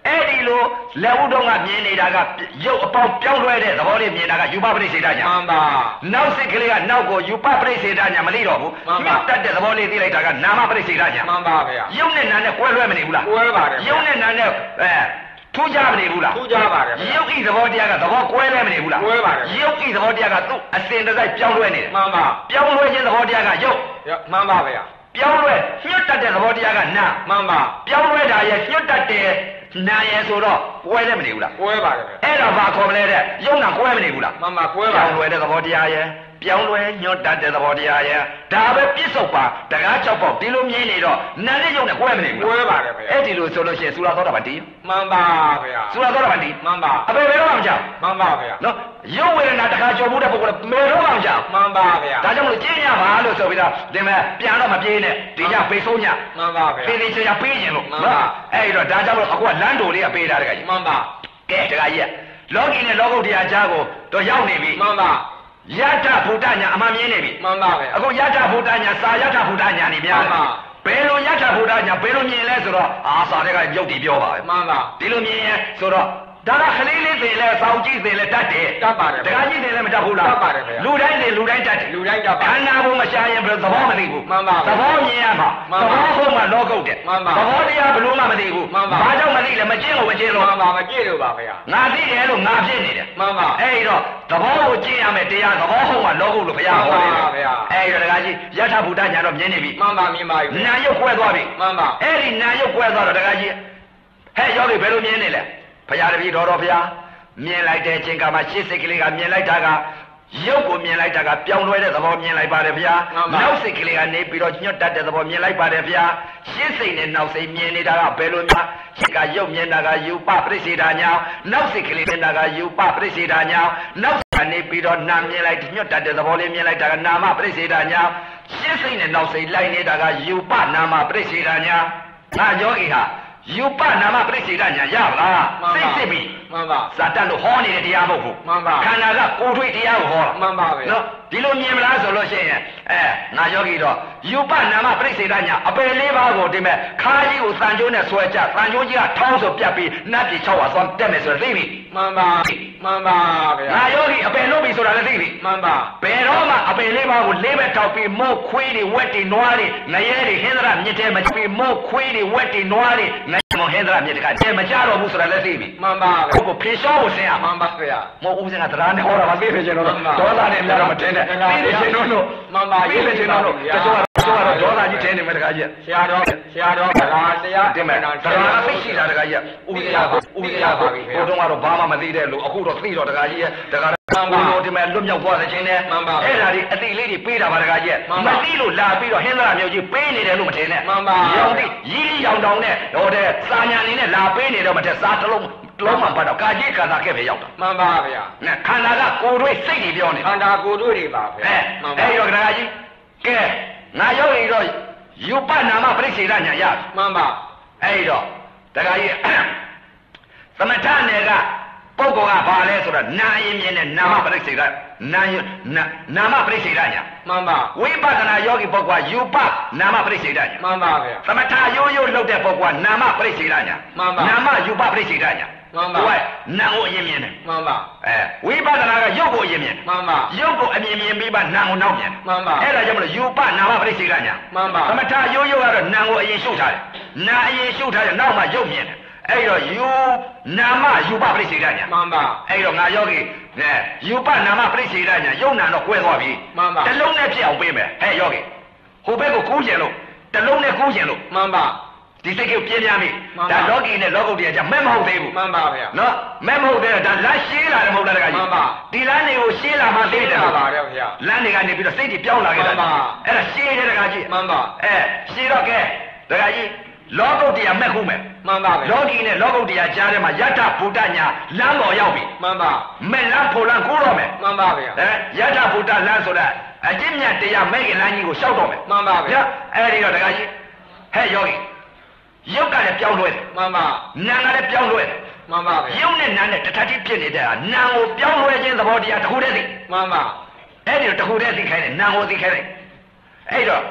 အဲ့ဒီလိုလက်ဥတော်ကမြင်နေတာကရုပ်အပေါင်းပြောင်းလဲတဲ့သဘောလေးမြင်တာကယူပပရိစ္ဆေဒညာမှန်ပါနောက်စိတ်ကလေးကနောက်ကိုယူပပရိစ္ဆေဒညာမသိတော့ဘူးမှန်ပါတတ်တဲ့သဘောလေးသိလိုက်တာကနာမပရိစ္ဆေဒညာမှန်ပါဗျာရုပ်နဲ့နာနဲ့ကွဲလွဲမနေဘူးလားကွဲပါတယ်ရုပ်နဲ့နာနဲ့အဲထူးခြားမနေဘူးလားထူးခြားပါတယ်ရုပ်ဤသဘောတရားကသဘောကွဲလဲမနေဘူးလားကွဲပါတယ်ရုပ်ဤသဘောတရားကသူ့အစဉ်တစိုက်ပြောင်းလဲနေတယ်မှန်ပါပြောင်းလဲခြင်းသဘောတရားကရုပ်မှန်ပါဗျာပြောင်းလဲညှွတ်တတ်တဲ့သဘောတရားကနာမှန်ပါပြောင်းလဲတာရဲ့ညှွတ်တတ်တဲ့နာရဲဆိုတော့ကွဲလဲမနေဘူးလားကွဲပါတယ်ဗျအဲ့ဒါဘာခေါ်မလဲတဲ့ရုပ်နာကွဲမနေဘူးလားမှန်ပါကွဲပါပြောင်းလဲတဲ့သဘောတရားရဲ့ပြောင်းလဲညှွတ်တတ်တဲ့သဘောတရားရဲ့ဒါပဲပြစ္ဆုတ်ပါတကား၆ပေါက်ဒီလိုမြင်နေတော့နာနဲ့ရုပ်နဲ့ကွဲမနေဘူးကွဲပါတယ်ဗျအဲ့ဒီလိုဆိုလို့ရှိရင်သုရသောတာပတိမှန်ပါဗျသုရသောတာပတိမှန်ပါအပေဘယ်တော့မှမကြောက်မှန်ပါဗျနော်ရုပ်ဝေဒနာတကားကြော်မှုတဲ့ပုဂ္ဂိုလ်မေတော့မှမကြောက်မှန်ပါဗျဒါကြောင့်မလို့ကျင်းရပါလို့ဆိုပြီးတော့ဒီမဲ့ပြန်တော့မပြေးနဲ့ဒီညပေးဆုံးညမှန်ပါဗျပေးသေးချာပေးခြင်းလို့နော်အဲ့တော့ဒါကြောင့်မလို့အခုကလမ်းတော်လေးကပေးတာတကကြီးမှန်ပါကဲတကကြီးကလောကီနဲ့လောကုတ္တရာကြားကိုတော့ရောက်နေပြီမှန်ပါယတဗုဒ္ဓညာအမှန်မြင်နေပြီမှန်ပါပဲအခုယတဗုဒ္ဓညာစာယတဗုဒ္ဓညာနေများတယ်ဘယ်လိုယတဗုဒ္ဓညာဘယ်လိုမြင်လဲဆိုတော့အာစာတွေကရုပ်တည်ပြောပါပဲမှန်ပါဒီလိုမြင်ရင်ဆိုတော့ဒါကခလေးလေးသိလဲစောင်းကြည့်သိလဲတတ်တယ်တတ်ပါတယ်တခါကြည့်သိလဲမတတ်ဘူးလားတတ်ပါတယ်ဗျာလူတိုင်းသိလူတိုင်းတတ်တယ်လူတိုင်းတတ်ပါခန္ဓာဘုံမရှာရင်ဘယ်သဘောမသိဘူးမှန်ပါသဘောမြင်ရမှာသဘောဘုံမှာလောကုတ်တယ်မှန်ပါသဘောတရားဘယ်လိုမှမသိဘူးမှန်ပါဘာကြောင့်မသိလဲမကျင့်လို့မကျင့်လို့မှန်ပါမကျင့်လို့ပါဗျာငါသိတယ်လို့ငါဖြစ်နေတယ်မှန်ပါအဲ့တော့သဘောကိုကျင့်ရမယ်တရားသဘောဘုံမှာလောကုတ်လို့ဘုရားဟောတယ်ဗျာအဲ့တော့တခါကြီးယထာဘုဒ္ဓညာတော့မြင်နေပြီမှန်ပါမြင်ပါပြီနာယုတ်ကွဲသွားပြီမှန်ပါအဲ့ဒီနာယုတ်ကွဲသွားတော့တခါကြီးဟဲ့ယောဂီဘယ်လိုမြင်နေလဲဘုရားတပည့်တော်တော်ဘုရားမြင်လိုက်တဲ့အချိန်ကမှရှစ်စိတ်ကလေးကမြင်လိုက်တာကရုပ်ကိုမြင်လိုက်တာကပြောင်းလဲတဲ့သဘောမြင်လိုက်ပါတယ်ဗျာနောက်စိတ်ကလေးကနေပြီးတော့ညှွတ်တတ်တဲ့သဘောမြင်လိုက်ပါတယ်ဗျာရှစ်စိတ်နဲ့နောက်စိတ်မြင်နေတာကဘယ်လိုများရှစ်ကရုပ်မြင်တာကယူပပရိစ္ဆေဒညာနောက်စိတ်ကလေးမြင်တာကယူပပရိစ္ဆေဒညာနောက်ကနေပြီးတော့နာမြင်လိုက်ညှွတ်တတ်တဲ့သဘောလေးမြင်လိုက်တာကနာမပရိစ္ဆေဒညာရှစ်စိတ်နဲ့နောက်စိတ်လိုက်နေတာကယူပနာမပရိစ္ဆေဒညာငါယောဂီဟာယူပနာမပရိစ္ဆေဒညာရပါလားသိစစ်ပြီမှန်ပါဇာတန်တို့ဟောနေတဲ့တရားမဟုတ်ဘူးမှန်ပါခန္ဓာကကိုယ်ထွေးတရားကိုဟောတာမှန်ပါပဲနော်ဒီလိုမြင်မလားဆိုလို့ရှိရင်အဲငါယောဂီတော့ယူပနာမပရိစ္ဆေဒညာအပယ်လေးပါးကိုဒီမဲ့ခါကြီးကိုသံကျိုးနဲ့ဆွဲချသံကျိုးကြီးကထောင်းဆိုပြတ်ပြီးနတ်ပြည်၆ပါးသွားတက်မယ်ဆိုတော့သိပြီမှန်ပါမှန်ပါဗျာငါယောဂီအပယ်လုပ်ပြီဆိုတာလည်းသိပြီမှန်ပါဘယ်တော့မှအပယ်လေးပါးကိုလေးပဲထောက်ပြီးမို့ခွေးတွေဝက်တွေနွားတွေငရဲတွေဟင်းသရမြစ်ထဲမှာပြီးမို့ခွေးတွေဝက်တွေနွားတွေငရဲမောဟင်းသရမြစ်တကတဲမကြတော့ဘူးဆိုတာလည်းသိပြီမှန်ပါကိုကိုဖြေလျှော့ဖို့ဆင်ရမှန်ပါဗျာမောဦးစင်ကတရားနဲ့ဟောတာမသိဖြစ်ချင်တော့ဒေါသနဲ့များတော့မတင်နဲ့သိဖြစ်ချင်တော့မှန်ပါရေးဖြစ်ချင်တော့တချို့ကတချို့ကတော့ဒေါသကြီးတင်နေမယ်တကကြီးဆရာတော်ဆရာတော်တရားတရားတင်မယ်တရားသိရှိတာတကကြီးဥဒိယဥဒိယပါပြီဘုံတော့ဘာမှမသိတဲ့လူအခုတော့သိတော့တကကြီးရဲ့တကမှန်ပါဘုံဒီမဲ့လွတ်မြောက်သွားတဲ့ချင်းနဲ့မှန်ပါအဲ့ဒါဒီအတိလေးတွေပေးတာပါတကကြီးမသိလို့လာပြီးတော့ဟင်းသားမျိုးကြီးပေးနေတယ်လို့မထင်နဲ့မှန်ပါရောင်တိရီးရီးရောင်တောင်နဲ့ဟိုတဲ့စာညာနေနဲ့လာပေးနေတော့မထက်စားတစ်လုံးလုံးမှပတ်တော့ကာကြီးခန္ဓာခဲ့ပဲရောက်တာမှန်ပါဗျာနဲ့ခန္ဓာကကိုယ်တွေစိတ်တွေပြောနေခန္ဓာကိုယ်တွေတွေပါဗျာမှန်ပါအဲ့တော့တကကြီးကဲငါရောက်ရင်တော့ယူပနာမပရိစ္ဆေဒညာရမှန်ပါအဲ့တော့တကကြီးသမထနယ်ကပုဂ္ဂိုလ်ကဘာလဲဆိုတော့နာရင်မြင်တဲ့နာမပရိစ္ဆေဒနာယနာမပရိစ္ဆေဒညာမှန်ပါဝိပဿနာယောဂီပုဂ္ဂိုလ်ကယူပနာမပရိစ္ဆေဒညာမှန်ပါဗျာသမထရိုးရိုးလုပ်တဲ့ပုဂ္ဂိုလ်ကနာမပရိစ္ဆေဒညာမှန်ပါနာမယူပပရိစ္ဆေဒညာမှန်ပါဟိုကနာကိုအရင်မြင်တယ်မှန်ပါအဲဝိပဿနာကရုပ်ကိုအရင်မြင်မှန်ပါရုပ်ကိုအမြင်မြင်ပြီးမှနာကိုနောက်မြင်မှန်ပါအဲ့ဒါကြောင့်မလို့ယူပနာမပရိစ္ဆေဒညာမှန်ပါသမထရိုးရိုးကတော့နာကိုအရင်ရှုပ်ထားတယ်နာအရင်ရှုပ်ထားတယ်နောက်မှရုပ်မြင်တယ်အဲ့တော့ယူနာမယူပပရိစ္ဆေဒညာမှန်ပါအဲ့တော့ငါယောဂီအဲယူပနာမပရိစ္ဆေဒညာယုံနာတော့ကွဲသွားပြီမှန်ပါတလုံးနဲ့ဖြစ်အောင်ပေးမယ်ဟဲ့ယောဂီဟိုဘက်ကိုကူးကျင်လို့တလုံးနဲ့ကူးကျင်လို့မှန်ပါဒီစိတ်ကိုပြင်းပြမြင်ဒါလောကီနဲ့လောကုတ္တရာကြမဲ့မဟုတ်သေးဘူးမှန်ပါဗျာနော်မဲ့မဟုတ်သေးတာလမ်းရှင်းလာတယ်မဟုတ်လားတကကြီးမှန်ပါဒီလမ်းတွေကိုရှင်းလာမှသိတယ်မှန်ပါဗျာလမ်းတွေကနေပြီးတော့စိတ်တွေပြောင်းလာခဲ့တာမှန်ပါအဲ့ဒါရှင်းတယ်တကကြီးမှန်ပါအဲရှင်းတော့ကဲတကကြီးလောကုတ္တရာမဲ့ခုမဲ့မှန်ပါပဲလောကီနဲ့လောကုတ္တရာကြားထဲမှာယတဗုဒ္ဓညာလမ်းပေါ်ရောက်ပြီမှန်ပါမဲ့လမ်းဖို့လမ်းကိုတော့မယ်မှန်ပါဗျာအဲယတဗုဒ္ဓလမ်းဆိုတဲ့အကျင့်မြတ်တရားမဲ့ခင်လမ်းကြီးကိုရှောက်တော့မယ်မှန်ပါဗျာအဲ့ဒီတော့တကကြီးဟဲ့ယောဂီရုပ်ကလည်းပြောင်းလဲတယ်မှန်ပါနာကလည်းပြောင်းလဲတယ်မှန်ပါဗျာရုပ်နဲ့နာနဲ့တထပ်တိဖြစ်နေတဲ့ဟာနာကိုပြောင်းလဲခြင်းသဘောတရားတစ်ခုတည်းသိမှန်ပါအဲ့ဒီတော့တစ်ခုတည်းသိခိုင်းတယ်နာကိုသိခိုင်းတယ်အဲ့တော့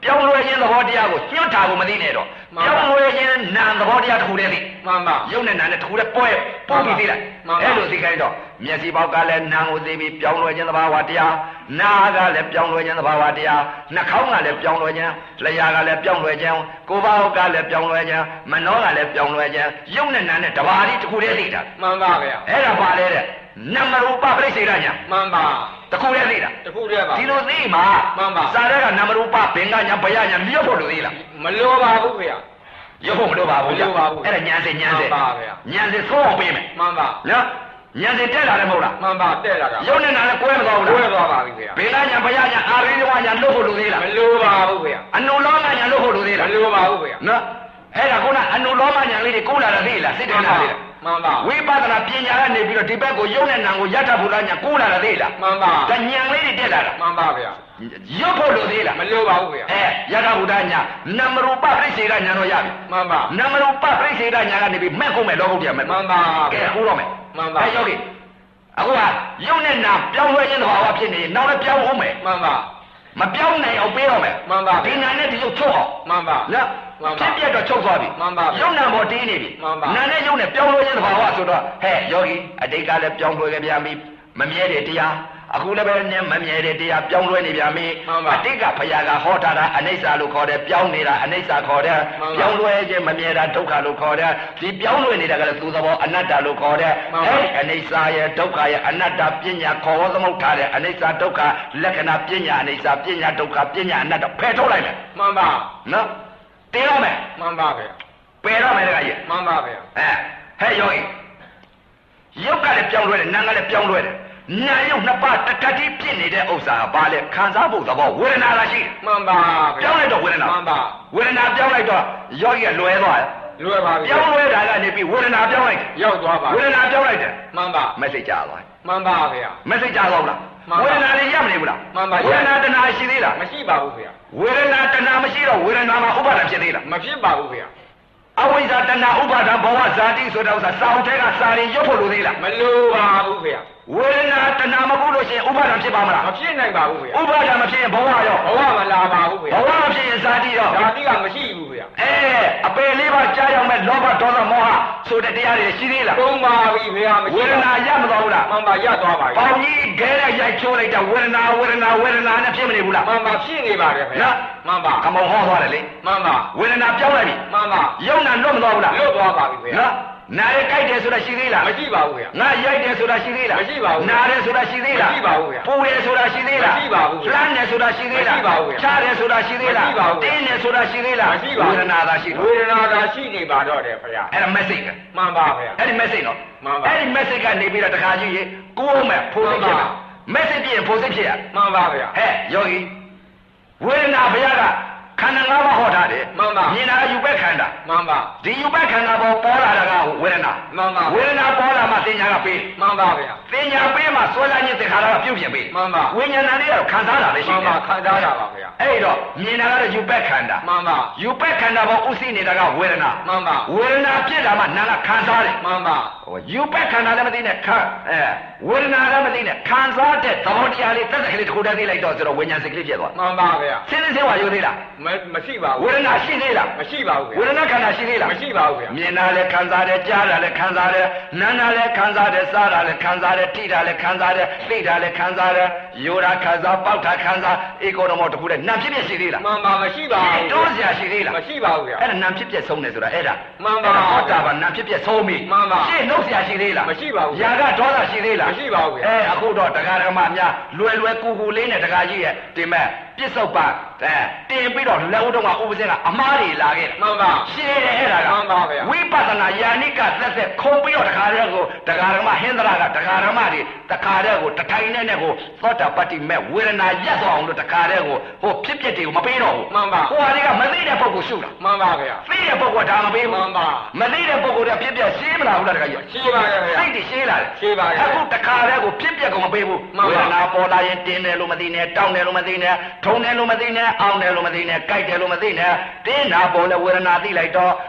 ပြောင်းလဲခြင်းသဘောတရားကိုညွှန်တာကိုမသိနဲ့တော့ပြောင်းလဲခြင်းနာမ်သဘောတရားတစ်ခုတည်းသိမှန်ပါရုပ်နဲ့နာမ်နဲ့တစ်ခုတည်းပွဲပို့ပြီးသိလိုက်အဲ့လိုသိခိုင်းတော့မျက်စိပေါက်ကလည်းနာမ်ကိုသိပြီးပြောင်းလဲခြင်းသဘာဝတရားနားကလည်းပြောင်းလဲခြင်းသဘာဝတရားနှာခေါင်းကလည်းပြောင်းလဲခြင်းလျှာကလည်းပြောင်းလဲခြင်းကိုယ်ပါဟုတ်ကလည်းပြောင်းလဲခြင်းမနှောကလည်းပြောင်းလဲခြင်းရုပ်နဲ့နာမ်နဲ့တဘာတိတစ်ခုတည်းသိတာမှန်ပါဗျာအဲ့ဒါပါလေတဲ့နမရူပပြိစ္ဆေဒညာမှန်ပါတခုတည်းသိတာတခုတည်းပါဒီလိုသိမှာမှန်ပါစာရဲကနမရူပဘင်္ဂညာဘယညာလျှော့ဖို့လို့သိလားမလိုပါဘူးခင်ဗျာရုပ်ဖို့မလိုပါဘူးမလိုပါဘူးအဲ့ဒါညာစင်ညာစင်မှန်ပါဗျာညာစင်သိုးအောင်ပေးမယ်မှန်ပါနော်ညာစင်တက်လာတယ်မဟုတ်လားမှန်ပါတက်လာတာရုပ်နဲ့နာလည်းကွဲမသွားဘူးလားကွဲသွားပါပြီခင်ဗျာဘင်္ဂညာဘယညာအာရိယဝညာလွတ်ဖို့လို့သိလားမလိုပါဘူးခင်ဗျာအနုလောမညာလွတ်ဖို့လို့သိလားမလိုပါဘူးခင်ဗျာနော်အဲ့ဒါခုနအနုလောမညာလေးတွေကိုလာတာသိလားစိတ်ထဲလာသိလားမှန်ပါဝိပဿနာပညာကနေပြီးတော့ဒီဘက်ကိုယုံနဲ့နာကိုယထာဘုရားညာကိုးလာတာသိလားမှန်ပါဒါဉာဏ်လေးတွေတက်လာတာမှန်ပါဗျာရုပ်ဖို့လို့သိလားမလိုပါဘူးဗျာအဲယထာဘုရားညာနမရူပပြိစ္ဆေဒညာတော့ရပြီမှန်ပါနမရူပပြိစ္ဆေဒညာကနေပြီးမဲ့ကုန်မဲ့လောကုတ္တရာမဲ့မှန်ပါကဲဟိုတော့မယ်မှန်ပါအဲယောဂီအခုကယုံနဲ့နာပြောင်းလဲခြင်းသဘာဝဖြစ်နေရင်နောက်လည်းပြောင်းအောင်မယ်မှန်ပါမပြောင်းနိုင်အောင်ပေးတော့မယ်မှန်ပါဒီနာနဲ့ဒီရုပ်ချုပ်အောင်မှန်ပါနော်ဖြစ်ပြတော့ချုပ်သွားပြီမှန်ပါရုပ်နာပေါ်တင်းနေပြီမှန်ပါနာနဲ့ရုပ်နဲ့ပြောင်းလဲခြင်းသဘာဝဆိုတော့ဟဲ့ယောဂီအတိတ်ကလည်းပြောင်းလဲခဲ့ပြန်ပြီမမြဲတဲ့တရားအခုလည်းပဲနဲ့မမြဲတဲ့တရားပြောင်းလဲနေပြန်ပြီအတိတ်ကဘုရားကဟောထားတာအနိစ္စလို့ခေါ်တယ်ပြောင်းနေတာအနိစ္စခေါ်တယ်ပြောင်းလဲခြင်းမမြဲတာဒုက္ခလို့ခေါ်တယ်ဒီပြောင်းလဲနေတာကလည်းသူသဘောအနတ္တလို့ခေါ်တယ်အဲအနိစ္စရဲ့ဒုက္ခရဲ့အနတ္တပညာခေါ်သမုတ်ထားတဲ့အနိစ္စဒုက္ခလက္ခဏာပညာအနိစ္စပညာဒုက္ခပညာအနတ္တဖယ်ထုတ်လိုက်မယ်မှန်ပါနော်တေးတော့မယ်မှန်ပါဗျာပယ်တော့မယ်တခါကြီးမှန်ပါဗျာအဲဟဲ့ယောဂီရုပ်ကလည်းပြောင်းလဲတယ်နာမ်ကလည်းပြောင်းလဲတယ်နာယုတ်နှစ်ပါးတခါတည်းဖြစ်နေတဲ့ဥစ္စာဘာလဲခံစားဖို့သဘောဝေဒနာလားရှိမှန်ပါပြောင်းလိုက်တော့ဝေဒနာမှန်ပါဝေဒနာပြောင်းလိုက်တော့ယောဂီကလွယ်သွားတယ်လွယ်ပါပြီပြောင်းလဲတာကနေပြီးဝေဒနာပြောင်းလိုက်ရောက်သွားပါဝေဒနာပြောင်းလိုက်တယ်မှန်ပါမက်ဆေ့ချသွားမှန်ပါဗျာမက်ဆေ့ချသွားဘူးလားဝေဒနာလည်းရမနေဘူးလားမှန်ပါဝေဒနာတဏှာရှိသေးလားမရှိပါဘူးဗျာဝေဒနာတဏှာမရှိတော့ဝေဒနာမှာဥပါဒံဖြစ်သေးလားမဖြစ်ပါဘူးဗျာအဝိဇ္ဇာတဏှာဥပါဒံဘဝဇာတိဆိုတဲ့ဥစ္စာစာအုပ်ထဲကစာရင်ရုပ်ဖို့လိုသေးလားမလိုပါဘူးဗျာဝေဒနာတဏှာမဟုတ်လို့ရှိရင်ဥပါဒံဖြစ်ပါမလားမဖြစ်နိုင်ပါဘူးဗျာဥပါဒံမဖြစ်ရင်ဘဝရောဘဝမလာပါဘူးဗျာဘဝဖြစ်ရင်ဇာတိရောဇာတိကမရှိဘူးဗျာအဲအပယ်လေးပါးကြားရောက်မဲ့လောဘဒေါသမောဟဆိုတဲ့တရားတွေရှိသေးလားသုံးပါပြီဗျာမရှိဝေဒနာရမသွားဘူးလားမှန်ပါရသွားပါပြီပေါင်းကြီးခဲတဲ့ရိုက်ချိုးလိုက်တာဝေဒနာဝေဒနာဝေဒနာနဲ့ဖြစ်မနေဘူးလားမှန်ပါဖြစ်နေပါတယ်ဗျာမှန်ပါကမောဟောသွားတယ်လေမှန်ပါဝေဒနာပြောင်းလိုက်ပြီမှန်ပါယုံနာလွတ်မသွားဘူးလားလွတ်သွားပါပြီဗျာနာရဲကြိုက်တယ်ဆိုတာရှိသေးလားမရှိပါဘူးဗျာငါရိုက်တယ်ဆိုတာရှိသေးလားမရှိပါဘူးနာတယ်ဆိုတာရှိသေးလားမရှိပါဘူးဗျာပူတယ်ဆိုတာရှိသေးလားမရှိပါဘူးလှမ်းတယ်ဆိုတာရှိသေးလားမရှိပါဘူးဗျာချားတယ်ဆိုတာရှိသေးလားမရှိပါဘူးတင်းတယ်ဆိုတာရှိသေးလားမရှိပါဘူးဝေဒနာသာရှိဝေဒနာသာရှိနေပါတော့တယ်ဗျာအဲ့ဒါ message ပဲမှန်ပါဗျာအဲ့ဒီ message နော်မှန်ပါအဲ့ဒီ message ကနေပြီးတော့တခါကြီးရေကိုယ်မဲ့ဖိုးစိတ်ဖြစ်တာ message ပြရင်ဖိုးစိတ်ဖြစ်ရမှန်ပါဗျာဟဲ့ယောဂီဝေဒနာဘုရားကခန္ဓာ၅ပါးဟောထားတယ်မှန်ပါမြင်တာယူပဲခန္ဓာမှန်ပါဒီယူပဲခန္ဓာပေါ်ပေါ်လာတာကဝေဒနာမှန်ပါဝေဒနာပေါ်လာမှသင်ညာကပေးမှန်ပါဗျာသင်ညာပေးမှဆွဲလာခြင်းသင်္ခါရကပြုတ်ပြင်ပေးမှန်ပါဝိညာဏလေးကတော့ခံစားတာလည်းရှိတယ်မှန်ပါခံစားတာပါဗျာအဲ့တော့မြင်တာကတော့ယူပဲခန္ဓာမှန်ပါယူပဲခန္ဓာပေါ်ဥသိနေတာကဝေဒနာမှန်ပါဝေဒနာဖြစ်လာမှနာကခံစားတယ်မှန်ပါယူပဲခန္ဓာလည်းမသိနဲ့ခံအဲဝေဒနာလည်းမသိနဲ့ခံစားတဲ့သဘောတရားလေးသက်သက်ကလေးတစ်ခုတည်းသိလိုက်တော့ဆိုတော့ဝိညာဉ်စိတ်ကလေးဖြစ်သွားမှန်ပါဗျာစဉ်းစဉ်းဝါယူသေးလားမရှိပါဘူးဝေဒနာရှိသေးလားမရှိပါဘူးဝေဒနာခန္ဓာရှိသေးလားမရှိပါဘူးဗျာမြင်တာလည်းခံစားတယ်ကြားတာလည်းခံစားတယ်နားတာလည်းခံစားတယ်စားတာလည်းခံစားတယ်ထိတာလည်းခံစားတယ်သိတာလည်းခံစားတယ်ယောတာခံစားပေါက်တာခံစားဧကောဓမောတခုတည်းနာမ်ဖြစ်ဖြစ်ရှိသေးလားမှန်ပါမရှိပါဘူးတိုးစရာရှိသေးလားမရှိပါဘူးဗျာအဲ့ဒါနာမ်ဖြစ်ဖြစ်ဆုံးတယ်ဆိုတာအဲ့ဒါမှန်ပါဟောတာပါနာမ်ဖြစ်ဖြစ်ဆုံးပြီမှန်ပါရှင်းနှုတ်စရာရှိသေးလားမရှိပါဘူးຢာကဒေါသရှိသေးလားမရှိပါဘူးဗျာအဲအခုတော့တရားဓမ္မများလွယ်လွယ်ကူကူလေးနဲ့တရားကြီးရဲ့တင်မဲ့ပြစ္ဆုတ်ပါအဲတင်ပြီးတော့လက်ဦးတော့ကဥပဇင်းကအမားတွေလာခဲ့တယ်မှန်ပါရှင်းတယ်အဲ့ဒါကမှန်ပါဗျာဝိပဿနာယာနိကသက်သက်ခုံပြီးတော့တရားရဲကိုတရားဓမ္မဟင်္ဒရာကတရားဓမ္မတွေတရားရဲကိုတထိုင်နဲ့နဲ့ကိုသောတာပတ္တိမဲ့ဝေဒနာရက်သွားအောင်လို့တရားရဲကိုဟိုဖြစ်ဖြစ်တွေကိုမပေးတော့ဘူးမှန်ပါဟိုဟာတွေကမသိတဲ့ပုဂ္ဂိုလ်ရှုတာမှန်ပါဗျာသိတဲ့ပုဂ္ဂိုလ်ဒါမပေးဘူးမှန်ပါမသိတဲ့ပုဂ္ဂိုလ်ကဖြစ်ဖြစ်ရှင်းမလားဘူးလားတရားကြီးရှင်းပါရဲ့ဗျာသိတယ်ရှင်းလာတယ်ရှင်းပါရဲ့အခုတရားရဲကိုဖြစ်ဖြစ်ကိုမပေးဘူးဝေဒနာပေါ်လာရင်တင်းတယ်လို့မသိနဲ့တောင်းတယ်လို့မသိနဲ့ထုံတယ်လို့မသိနဲ့အောင်းတယ်လို့မသိနဲ့ကြိုက်တယ်လို့မသိနဲ့တင်းတာပေါ်လဲဝေဒနာသိလိုက်တော့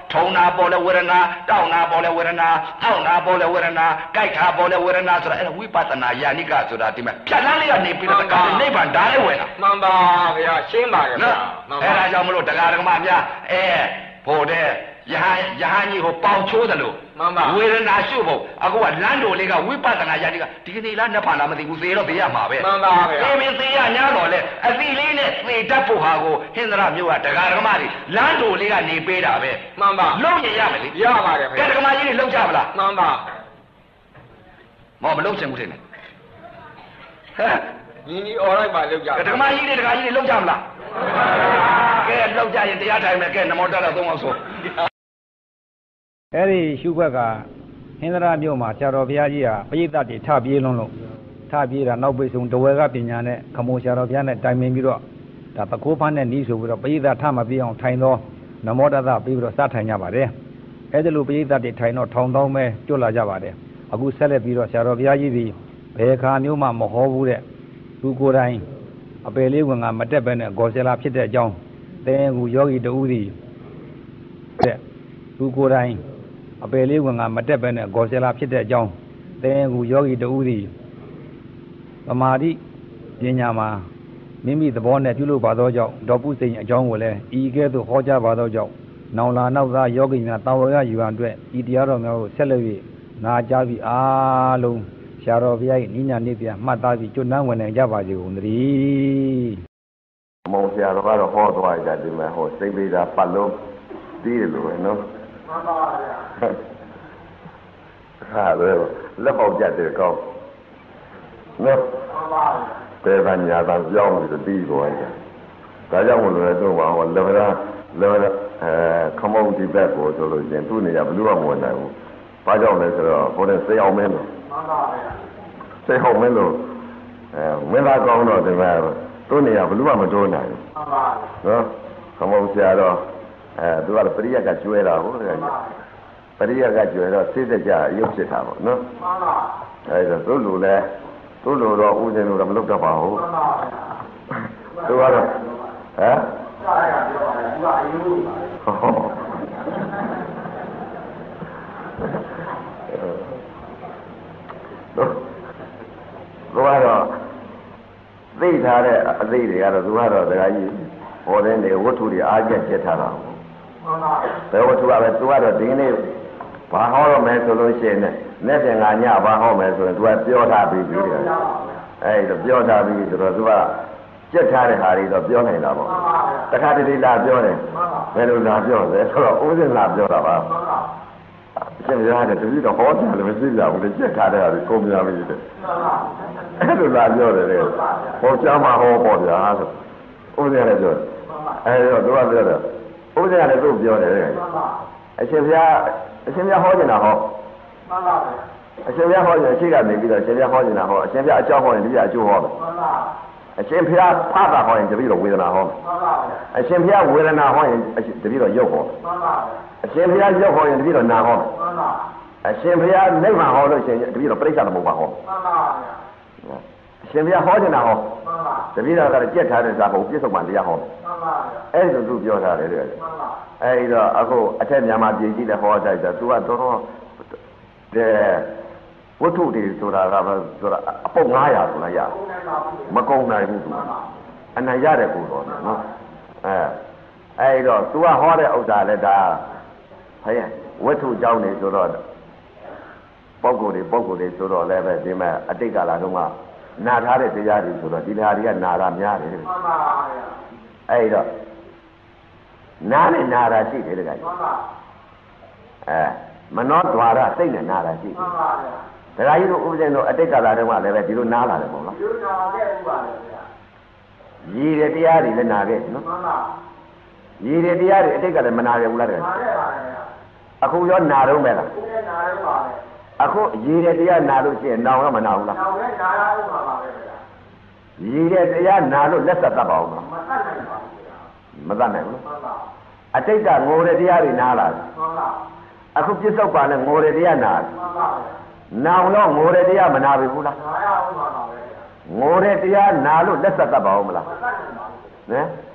ထုံနာပေါ်လဲဝေဒနာတောက်နာပေါ်လဲဝေဒနာအောက်နာပေါ်လဲဝေဒနာကြိုက်ခါပေါ်လဲဝေဒနာဆိုတာအဲ့ဒါဝိပဿနာယာနိကဆိုတာဒီမှာဖြတ်လန်းလေးကနေပြီးတော့နိဗ္ဗာန်ဓာတ်လေးဝင်တာမှန်ပါဗျာရှင်းပါရဲ့ဗျာနော်အဲ့ဒါကြောင့်မလို့တရားဓမ္မများအဲဖို့တဲ့ယဟန်ယဟန်ကြီးကိုပေါင်ချိုးတယ်လို့မှန်ပါဝေဒနာရှုဖို့အခုကလမ်းတော်လေးကဝိပဿနာယာနိကဒီကနေ့လားနှစ်ဖာလားမသိဘူးသေတော့သေရမှာပဲမှန်ပါဗျာသေမင်းသေရညာတော့လေအသီလေးနဲ့သေတတ်ဖို့ဟာကိုဟင်္ဒရာမြို့ကတရားဓမ္မတွေလမ်းတော်လေးကနေပေးတာပဲမှန်ပါလုံးရင်ရမယ်လေရပါတယ်ကဲဗျာဓမ္မကြီးတွေလုံးကြမလားမှန်ပါမောမလုံးချင်ဘူးထင်တယ်ဟဲ့ညီညီអော်လိုက်ပါလောက်ကြဓမ္မကြီးတွေတရားကြီးတွေလုံးကြမလားကဲလုံးကြရင်တရားထိုင်မယ်ကဲနမောတရသုံးအောင်ဆိုအဲ့ဒီရှုခွက်ကဟင်္ဒရာမြို့မှာဆရာတော်ဘုရားကြီးဟာပရိသတ်တွေထပြေးလုံးလို့ထပြေးတာနောက်ပိတ်ဆုံးတဝဲကပညာနဲ့ခမိုးဆရာတော်ဘုရားနဲ့တိုင်ပင်ပြီးတော့ဒါတကိုးဖန်းနဲ့နီးဆိုပြီးတော့ပရိသတ်ထမပြေးအောင်ထိုင်သောနမောတသပြီးပြီးတော့စထိုင်ကြပါတယ်အဲ့ဒါလိုပရိသတ်တွေထိုင်တော့ထောင်တောင်းပဲကျွတ်လာကြပါတယ်အခုဆက်လက်ပြီးတော့ဆရာတော်ဘုရားကြီးဒီဘယ်ခါမျိုးမှမဟောဘူးတဲ့သူကိုယ်တိုင်အပယ်လေးဝင်ကမတက်ပဲနဲ့ဂေါ်ဆလာဖြစ်တဲ့အကြောင်းသင်ကူယောဂီတူသည်တဲ့သူကိုယ်တိုင်အပယ်လေးဝင်ကမတက်ပဲနဲ့ဂေါ်ဆလာဖြစ်တဲ့အကြောင်းသင်ကူယောဂီတူသည်သမာဓိပညာမှာမိမိသဘောနဲ့ပြုလုပ်ပါသောကြောင့်ဒေါပုစိန်အကြောင်းကိုလည်းဤကဲ့သို့ဟောကြားပါသောကြောင့်နောင်လာနောက်သားယောဂီများတာဝရယူရန်အတွက်ဤတရားတော်များကိုဆက်လက်၍နာကြားပြီးအားလုံးဆရာတော်ဘုရား၏နိညာနိပြမှတ်သားပြီးကျွတ်နှံဝင်နိုင်ကြပါစေကုန်သတည်းမောင်ဆရာတော်ကတော့ဟောသွားကြတယ်မှာဟောစိတ်ပေးတာပတ်လုံးပြီးတယ်လို့ပဲနော်မှန်ပါဗျာဟာတော့လက်ပေါက်ကြတယ်ကောင်းနော်မှန်ပါဗျာတေဗညာသာပြောင်းပြီးပြီးသွားကြဒါကြောင့်မလို့လည်းတော့ဟောလေဗရာလေဗရာအဲခမုန်းဒီဘက်ကိုဆိုလို့ရှင်သူ့နေရာဘယ်လိုမှမဝင်နိုင်ဘူးဘာကြောင့်လဲဆိုတော့ဟိုတဲ့စေအောင်မင်းလို့မှန်ပါဗျာစေအောင်မင်းလို့အဲမင်းသားကောင်းတော့ဒီမှာသူ့နေရာဘယ်လိုမှမတိုးနိုင်ဘူးမှန်ပါနော်ခမုန်းဆရာတော့အဲသူကပရိယတ်ကကျွဲတာဟုတ်တယ်ပရိယတ်ကကျွဲတော့စိတ်တကြရုပ်ဖြစ်တာပေါ့နော်မှန်ပါအဲဒါသူ့လူလဲသူ့လူတော့ဦးဇင်းလို့တော့မလုပ်တတ်ပါဘူးမှန်ပါသူကတော့ဟမ်စားရပြောတယ်သူကအယူသူကတော့သိထားတဲ့အသိတွေကတော့သူကတော့ဒကာကြီးဟောတဲ့နေဝတ္ထုတွေအားကျက်ချက်ထားတာမှန်ပါဘယ်ဝတ္ထုကပဲသူကတော့ဒီနေ့ဘာဟောရမယ်ဆိုလို့ရှိရင်နဲ့ပြင်ငါညဘာဟောမယ်ဆိုရင်သူကပြောထားပြီးပြီတဲ့အဲ့ဒါပြောထားပြီးဆိုတော့သူကကြက်ထားတဲ့ဟာတွေတော့ပြောနိုင်တာပေါ့တခါတလေလာပြောတယ်ဘယ်လိုလာပြောလဲဆိုတော့ဦးစင်လာပြောတာပါရှင်ရတယ်တတိတော့ဟောတယ်လည်းမရှိကြဘူးလေကြက်ထားတဲ့ဟာတွေကုန်များပြီတဲ့အဲ့လိုလာပြောတယ်လေဟောချမ်းမှာဟောပေါ့ဗျာဆိုဦးစင်လည်းပြောတယ်အဲ့တော့သူကပြောတယ်ဦးစင်ကလည်းသူ့ပြောတယ်အရှင်ဘုရားအရှင်ဘုရားဟောနေတာဟောမှန်ပါဗျာအရှင်ဘုရားဟောရင်ရှိကနေပြီးတော့အရှင်ဘုရားဟောနေတာဟောအရှင်ဘုရားအကြောင်းဟောရင်ဒီကအကျိုးဟောတယ်မှန်ပါအရှင်ဘုရားဖတာဟောရင်တပည့်တော်ဝေဒနာဟောမှန်ပါအရှင်ဘုရားဝေဒနာဟောရင်တပည့်တော်ရုပ်ဟောမှန်ပါအရှင်ဘုရားရုပ်ဟောရင်တပည့်တော်နာဟောမှန်ပါအရှင်ဘုရားနိဗ္ဗာန်ဟောလို့ရှိရင်တပည့်တော်ပြိဿသမုပ္ပါဟောမှန်ပါဗျာအရှင်ဘုရားဟောနေတာဟောမှန်ပါတပည့်တော်ကလည်းကြက်ထားတဲ့ဇာဘုံပြစ္ဆုတ်ပန်တရားဟောမှန်ပါအဲ့ဒါသူပြောထားတယ်တဲ့မှန်ပါအဲ့တော့အခုအထက်မြန်မာပြည်ကြီးလည်းဟောတိုက်တာသူကတော်တော်တဲ့ဝတ္ထုတွေဆိုတာကဆိုတာအပုတ်၅ရာဆိုလားရမကုန်နိုင်ဘူးသူအနိုင်ရတဲ့ကိုတော်နော်အဲအဲ့တော့သူကဟောတဲ့ဥစ္စာလည်းဒါဟဲ့ဝတ္ထုကြောင်းနေဆိုတော့ပုဂ္ဂိုလ်တွေပုဂ္ဂိုလ်တွေဆိုတော့လည်းပဲဒီမဲ့အတိတ်ကလာတော့ကနာထားတဲ့တရားတွေဆိုတော့ဒီတရားတွေကနာတာများတယ်မှန်ပါဗျာအဲ့တော့နားနဲ့နာတာရှိတယ်တကယ်မှန်ပါအဲမနောဒွါရစိတ်နဲ့နာတာရှိတယ်မှန်ပါဗျာဒကာကြီးတို့ဥပဒေတို့အတိတ်ကလာတော့ကလည်းပဲဒီလိုနားလာတယ်ပေါ့လားဒီလိုနာခဲ့ဥပါလေဗျာရည်တဲ့တရားတွေလည်းနာခဲ့နော်မှန်ပါရည်တဲ့တရားတွေအတိတ်ကလည်းမနာခဲ့ဘူးလားတကယ်နာခဲ့ပါဗျာအခုရောနာတော့မဲ့လားအခုလည်းနာတော့ပါပဲအခုရည်တဲ့တရားနာလို့ရှိရင်နောင်တော့မနာဘူးလားနောင်လည်းနာရဥပါပါပဲဗျာရည်တဲ့တရားနာလို့လက်ဆက်တတ်ပါဦးမလားမတတ်နိုင်ပါဘူးဗျာမတတ်နိုင်ဘူးမှန်ပါအတိတ်ကငိုတဲ့တရားတွေနားလာတယ်မှန်ပါအခုပြစ္ဆုတ်ပါနဲ့ငိုတဲ့တရားနာတယ်မှန်ပါနောင်တော့ငိုတဲ့တရားမနာပြီဘူးလားနာရအောင်ပါပါပဲငိုတဲ့တရားနာလို့လက်ဆက်တတ်ပါဦးမလားမတတ်နိုင်ပါဘူးဟမ်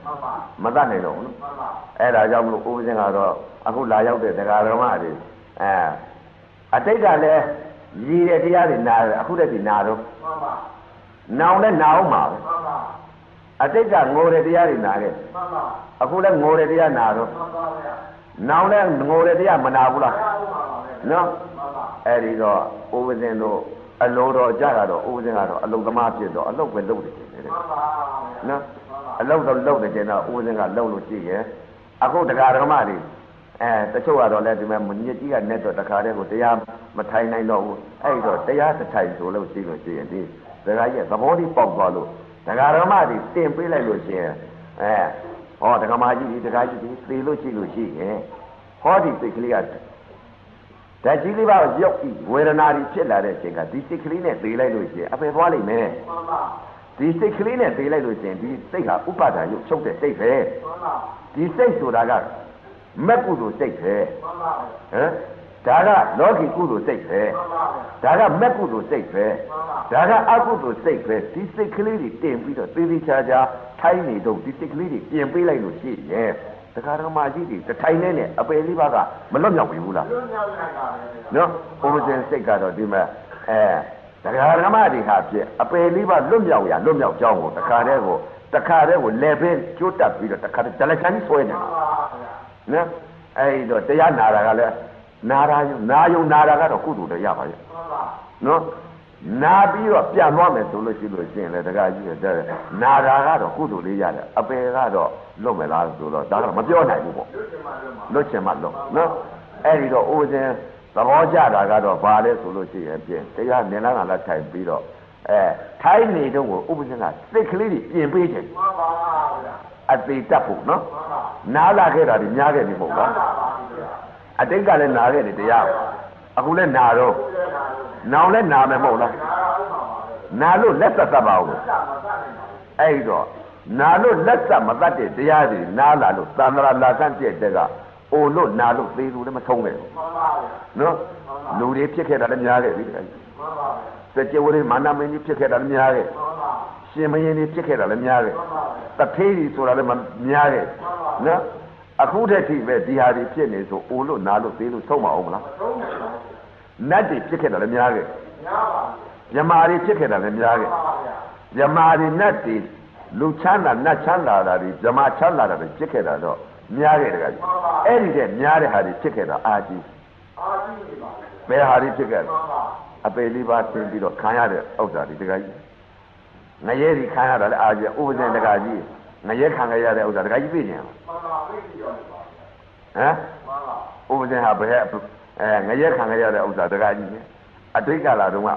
မတတ်နိုင်တော့ဘူးနော်အဲ့ဒါကြောင့်မလို့ဦးဇင်းကတော့အခုလာရောက်တဲ့တရားဓမ္မတွေအဲအတိတ်ကလည်းရည်တဲ့တရားတွေနာတယ်အခုတည်းကနာတော့နောင်လည်းနာအောင်ပါပဲအတိတ်ကငိုတဲ့တရားတွေနာတယ်အခုလည်းငိုတဲ့တရားနာတော့နောင်လည်းငိုတဲ့တရားမနာဘူးလားနော်အဲ့ဒီတော့ဦးဇင်းတို့အလိုတော်ကြတော့ဦးဇင်းကတော့အလုသမားဖြစ်တော့အလုပဲလုပ်နေတယ်နော်အလုတော့လုပ်နေကြတော့ဦးဇင်းကလုပ်လို့ရှိရဲ့အခုတရားဓမ္မတွေအဲတချို့ကတော့လည်းဒီမဲ့မြစ်ကြီးကနဲ့တော့တခါတည်းကိုတရားမထိုင်နိုင်တော့ဘူးအဲ့တော့တရားတစ်ထိုင်ဆိုလို့ရှိလို့ရှိရင်ဒီတရားရဲ့သဘောတည်းပေါက်သွားလို့တရားဓမ္မတွေတင်ပေးလိုက်လို့ရှိရင်အဲဟောတရားမကြီးဒီတရားကြီးဒီသေလို့ရှိလို့ရှိရင်ဟောဒီစိတ်ကလေးကဓာတ်ကြီးလေးပါရုပ်ပြီးဝေဒနာတွေဖြစ်လာတဲ့အချိန်ကဒီစိတ်ကလေးနဲ့သေလိုက်လို့ရှိရင်အပယ်သွားလိမ့်မယ်ဒီစိတ်ကလေးနဲ့သေလိုက်လို့ရှိရင်ဒီစိတ်ဟာဥပါဒာရုပ်ချုပ်တဲ့စိတ်ပဲဒီစိတ်ဆိုတာကမက်ကုသိုလ်စိတ်ပဲဟမ်ဒါကလောကီကုသိုလ်စိတ်ပဲဒါကမက်ကုသိုလ်စိတ်ပဲဒါကအကုသိုလ်စိတ်ပဲဒီစိတ်ကလေးတွေတင်ပြီးတော့သေသေးချာချာထိုင်းနေတော့ဒီစိတ်ကလေးတွေပြင်ပေးလိုက်လို့ရှိရင်တရားဓမ္မကြီးတွေတထိုင်နဲ့အပယ်လေးပါးကမလွတ်မြောက်ပြီဘူးလားလွတ်မြောက်နိုင်ပါပဲနော်ဘုရားရှင်စိတ်ကတော့ဒီမှာအဲတရားဓမ္မတွေဟာဖြစ်အပယ်လေးပါးလွတ်မြောက်ရလွတ်မြောက်ကြောင်းကိုတခါတည်းကိုတခါတည်းကိုလေပင်ကျိုးတက်ပြီးတော့တခါတည်းဒလချမ်းဆွဲနေတာနော်အဲ့တော့တရားနာတာကလည်းနာတာယုံနာယုံနာတာကတော့ကုသိုလ်တရားပါရဲ့နော်နာပြီးတော့ပြန်သွားမယ်ဆိုလို့ရှိလို့ရှိရင်လည်းတခါကြီးတဲ့နာတာကတော့ကုသိုလ်လေးရတယ်အပယ်ကတော့လွတ်မလားဆိုတော့ဒါကတော့မပြောနိုင်ဘူးပေါ့လွတ်ချင်မှလွတ်နော်အဲ့ဒီတော့ဦးဇင်းသဘောကျတာကတော့ဘာလဲဆိုလို့ရှိရင်ပြင်တရားနင်္လာကလည်းထိုင်ပြီးတော့အဲထိုင်းနေတော့ကိုဥပဇင်းကစိတ်ကလေးတွေပြင်ပေးတယ်မှန်ပါဗျာအသေးတတ်ဖို့နော်နားလာခဲ့တာဒီများခဲ့ပြီမဟုတ်လားအတိတ်ကလည်းနားခဲ့တယ်တရားအခုလည်းနာတော့နောင်လည်းနာမယ်မဟုတ်လားနာလို့လက်သက်သတ်ပါဦးအဲ့တော့နာလို့လက်သက်မသတ်တဲ့တရားတွေနားလာလို့သံဃာလာဆန့်ပြည့်တဲ့ကအိုလို့နာလို့သေသူလည်းမထုံးခဲ့ဘူးနော်လူတွေဖြစ်ခဲ့တာလည်းများခဲ့ပြီတကယ်စကြဝဠာမာနမင်းကြီးဖြစ်ခဲ့တာလည်းများခဲ့ရှင်မင်းကြီးဖြစ်ခဲ့တာလည်းများခဲ့တထေးကြီးဆိုတာလည်းများခဲ့နော်အခုတည်းထိပဲဒီဟာတွေဖြစ်နေဆိုအိုလို့နာလို့သေလို့ထုံးမအောင်မလားနတ်တွေဖြစ်ခဲ့တာလည်းများခဲ့များပါမြမာတွေဖြစ်ခဲ့တာလည်းများခဲ့မြမာတွေနတ်တွေလူချမ်းသာနတ်ချမ်းသာတာတွေမြမာချမ်းသာတာတွေဖြစ်ခဲ့တာတော့များခဲ့တကယ်အဲ့ဒီတဲ့များတဲ့ဟာတွေဖြစ်ခဲ့တာအာကြီးအာကြီးပါဘယ်ဟာတွေဖြစ်ခဲ့လဲအပေလေးပါသင်ပြီးတော့ခံရတဲ့ဥစ္စာတွေတကယ်ကြီးငရဲတွေခံရတာလည်းအာကြီးဥပဇင်တကယ်ကြီးငရဲခံရတဲ့ဥစ္စာတကယ်ကြီးသိနေလားမှန်ပါသိပြီရောဟမ်မှန်ပါဥပဇင်ဟာဘယ်အဲငရဲခံရတဲ့ဥစ္စာတကယ်ကြီးအတိတ်ကလာတော့က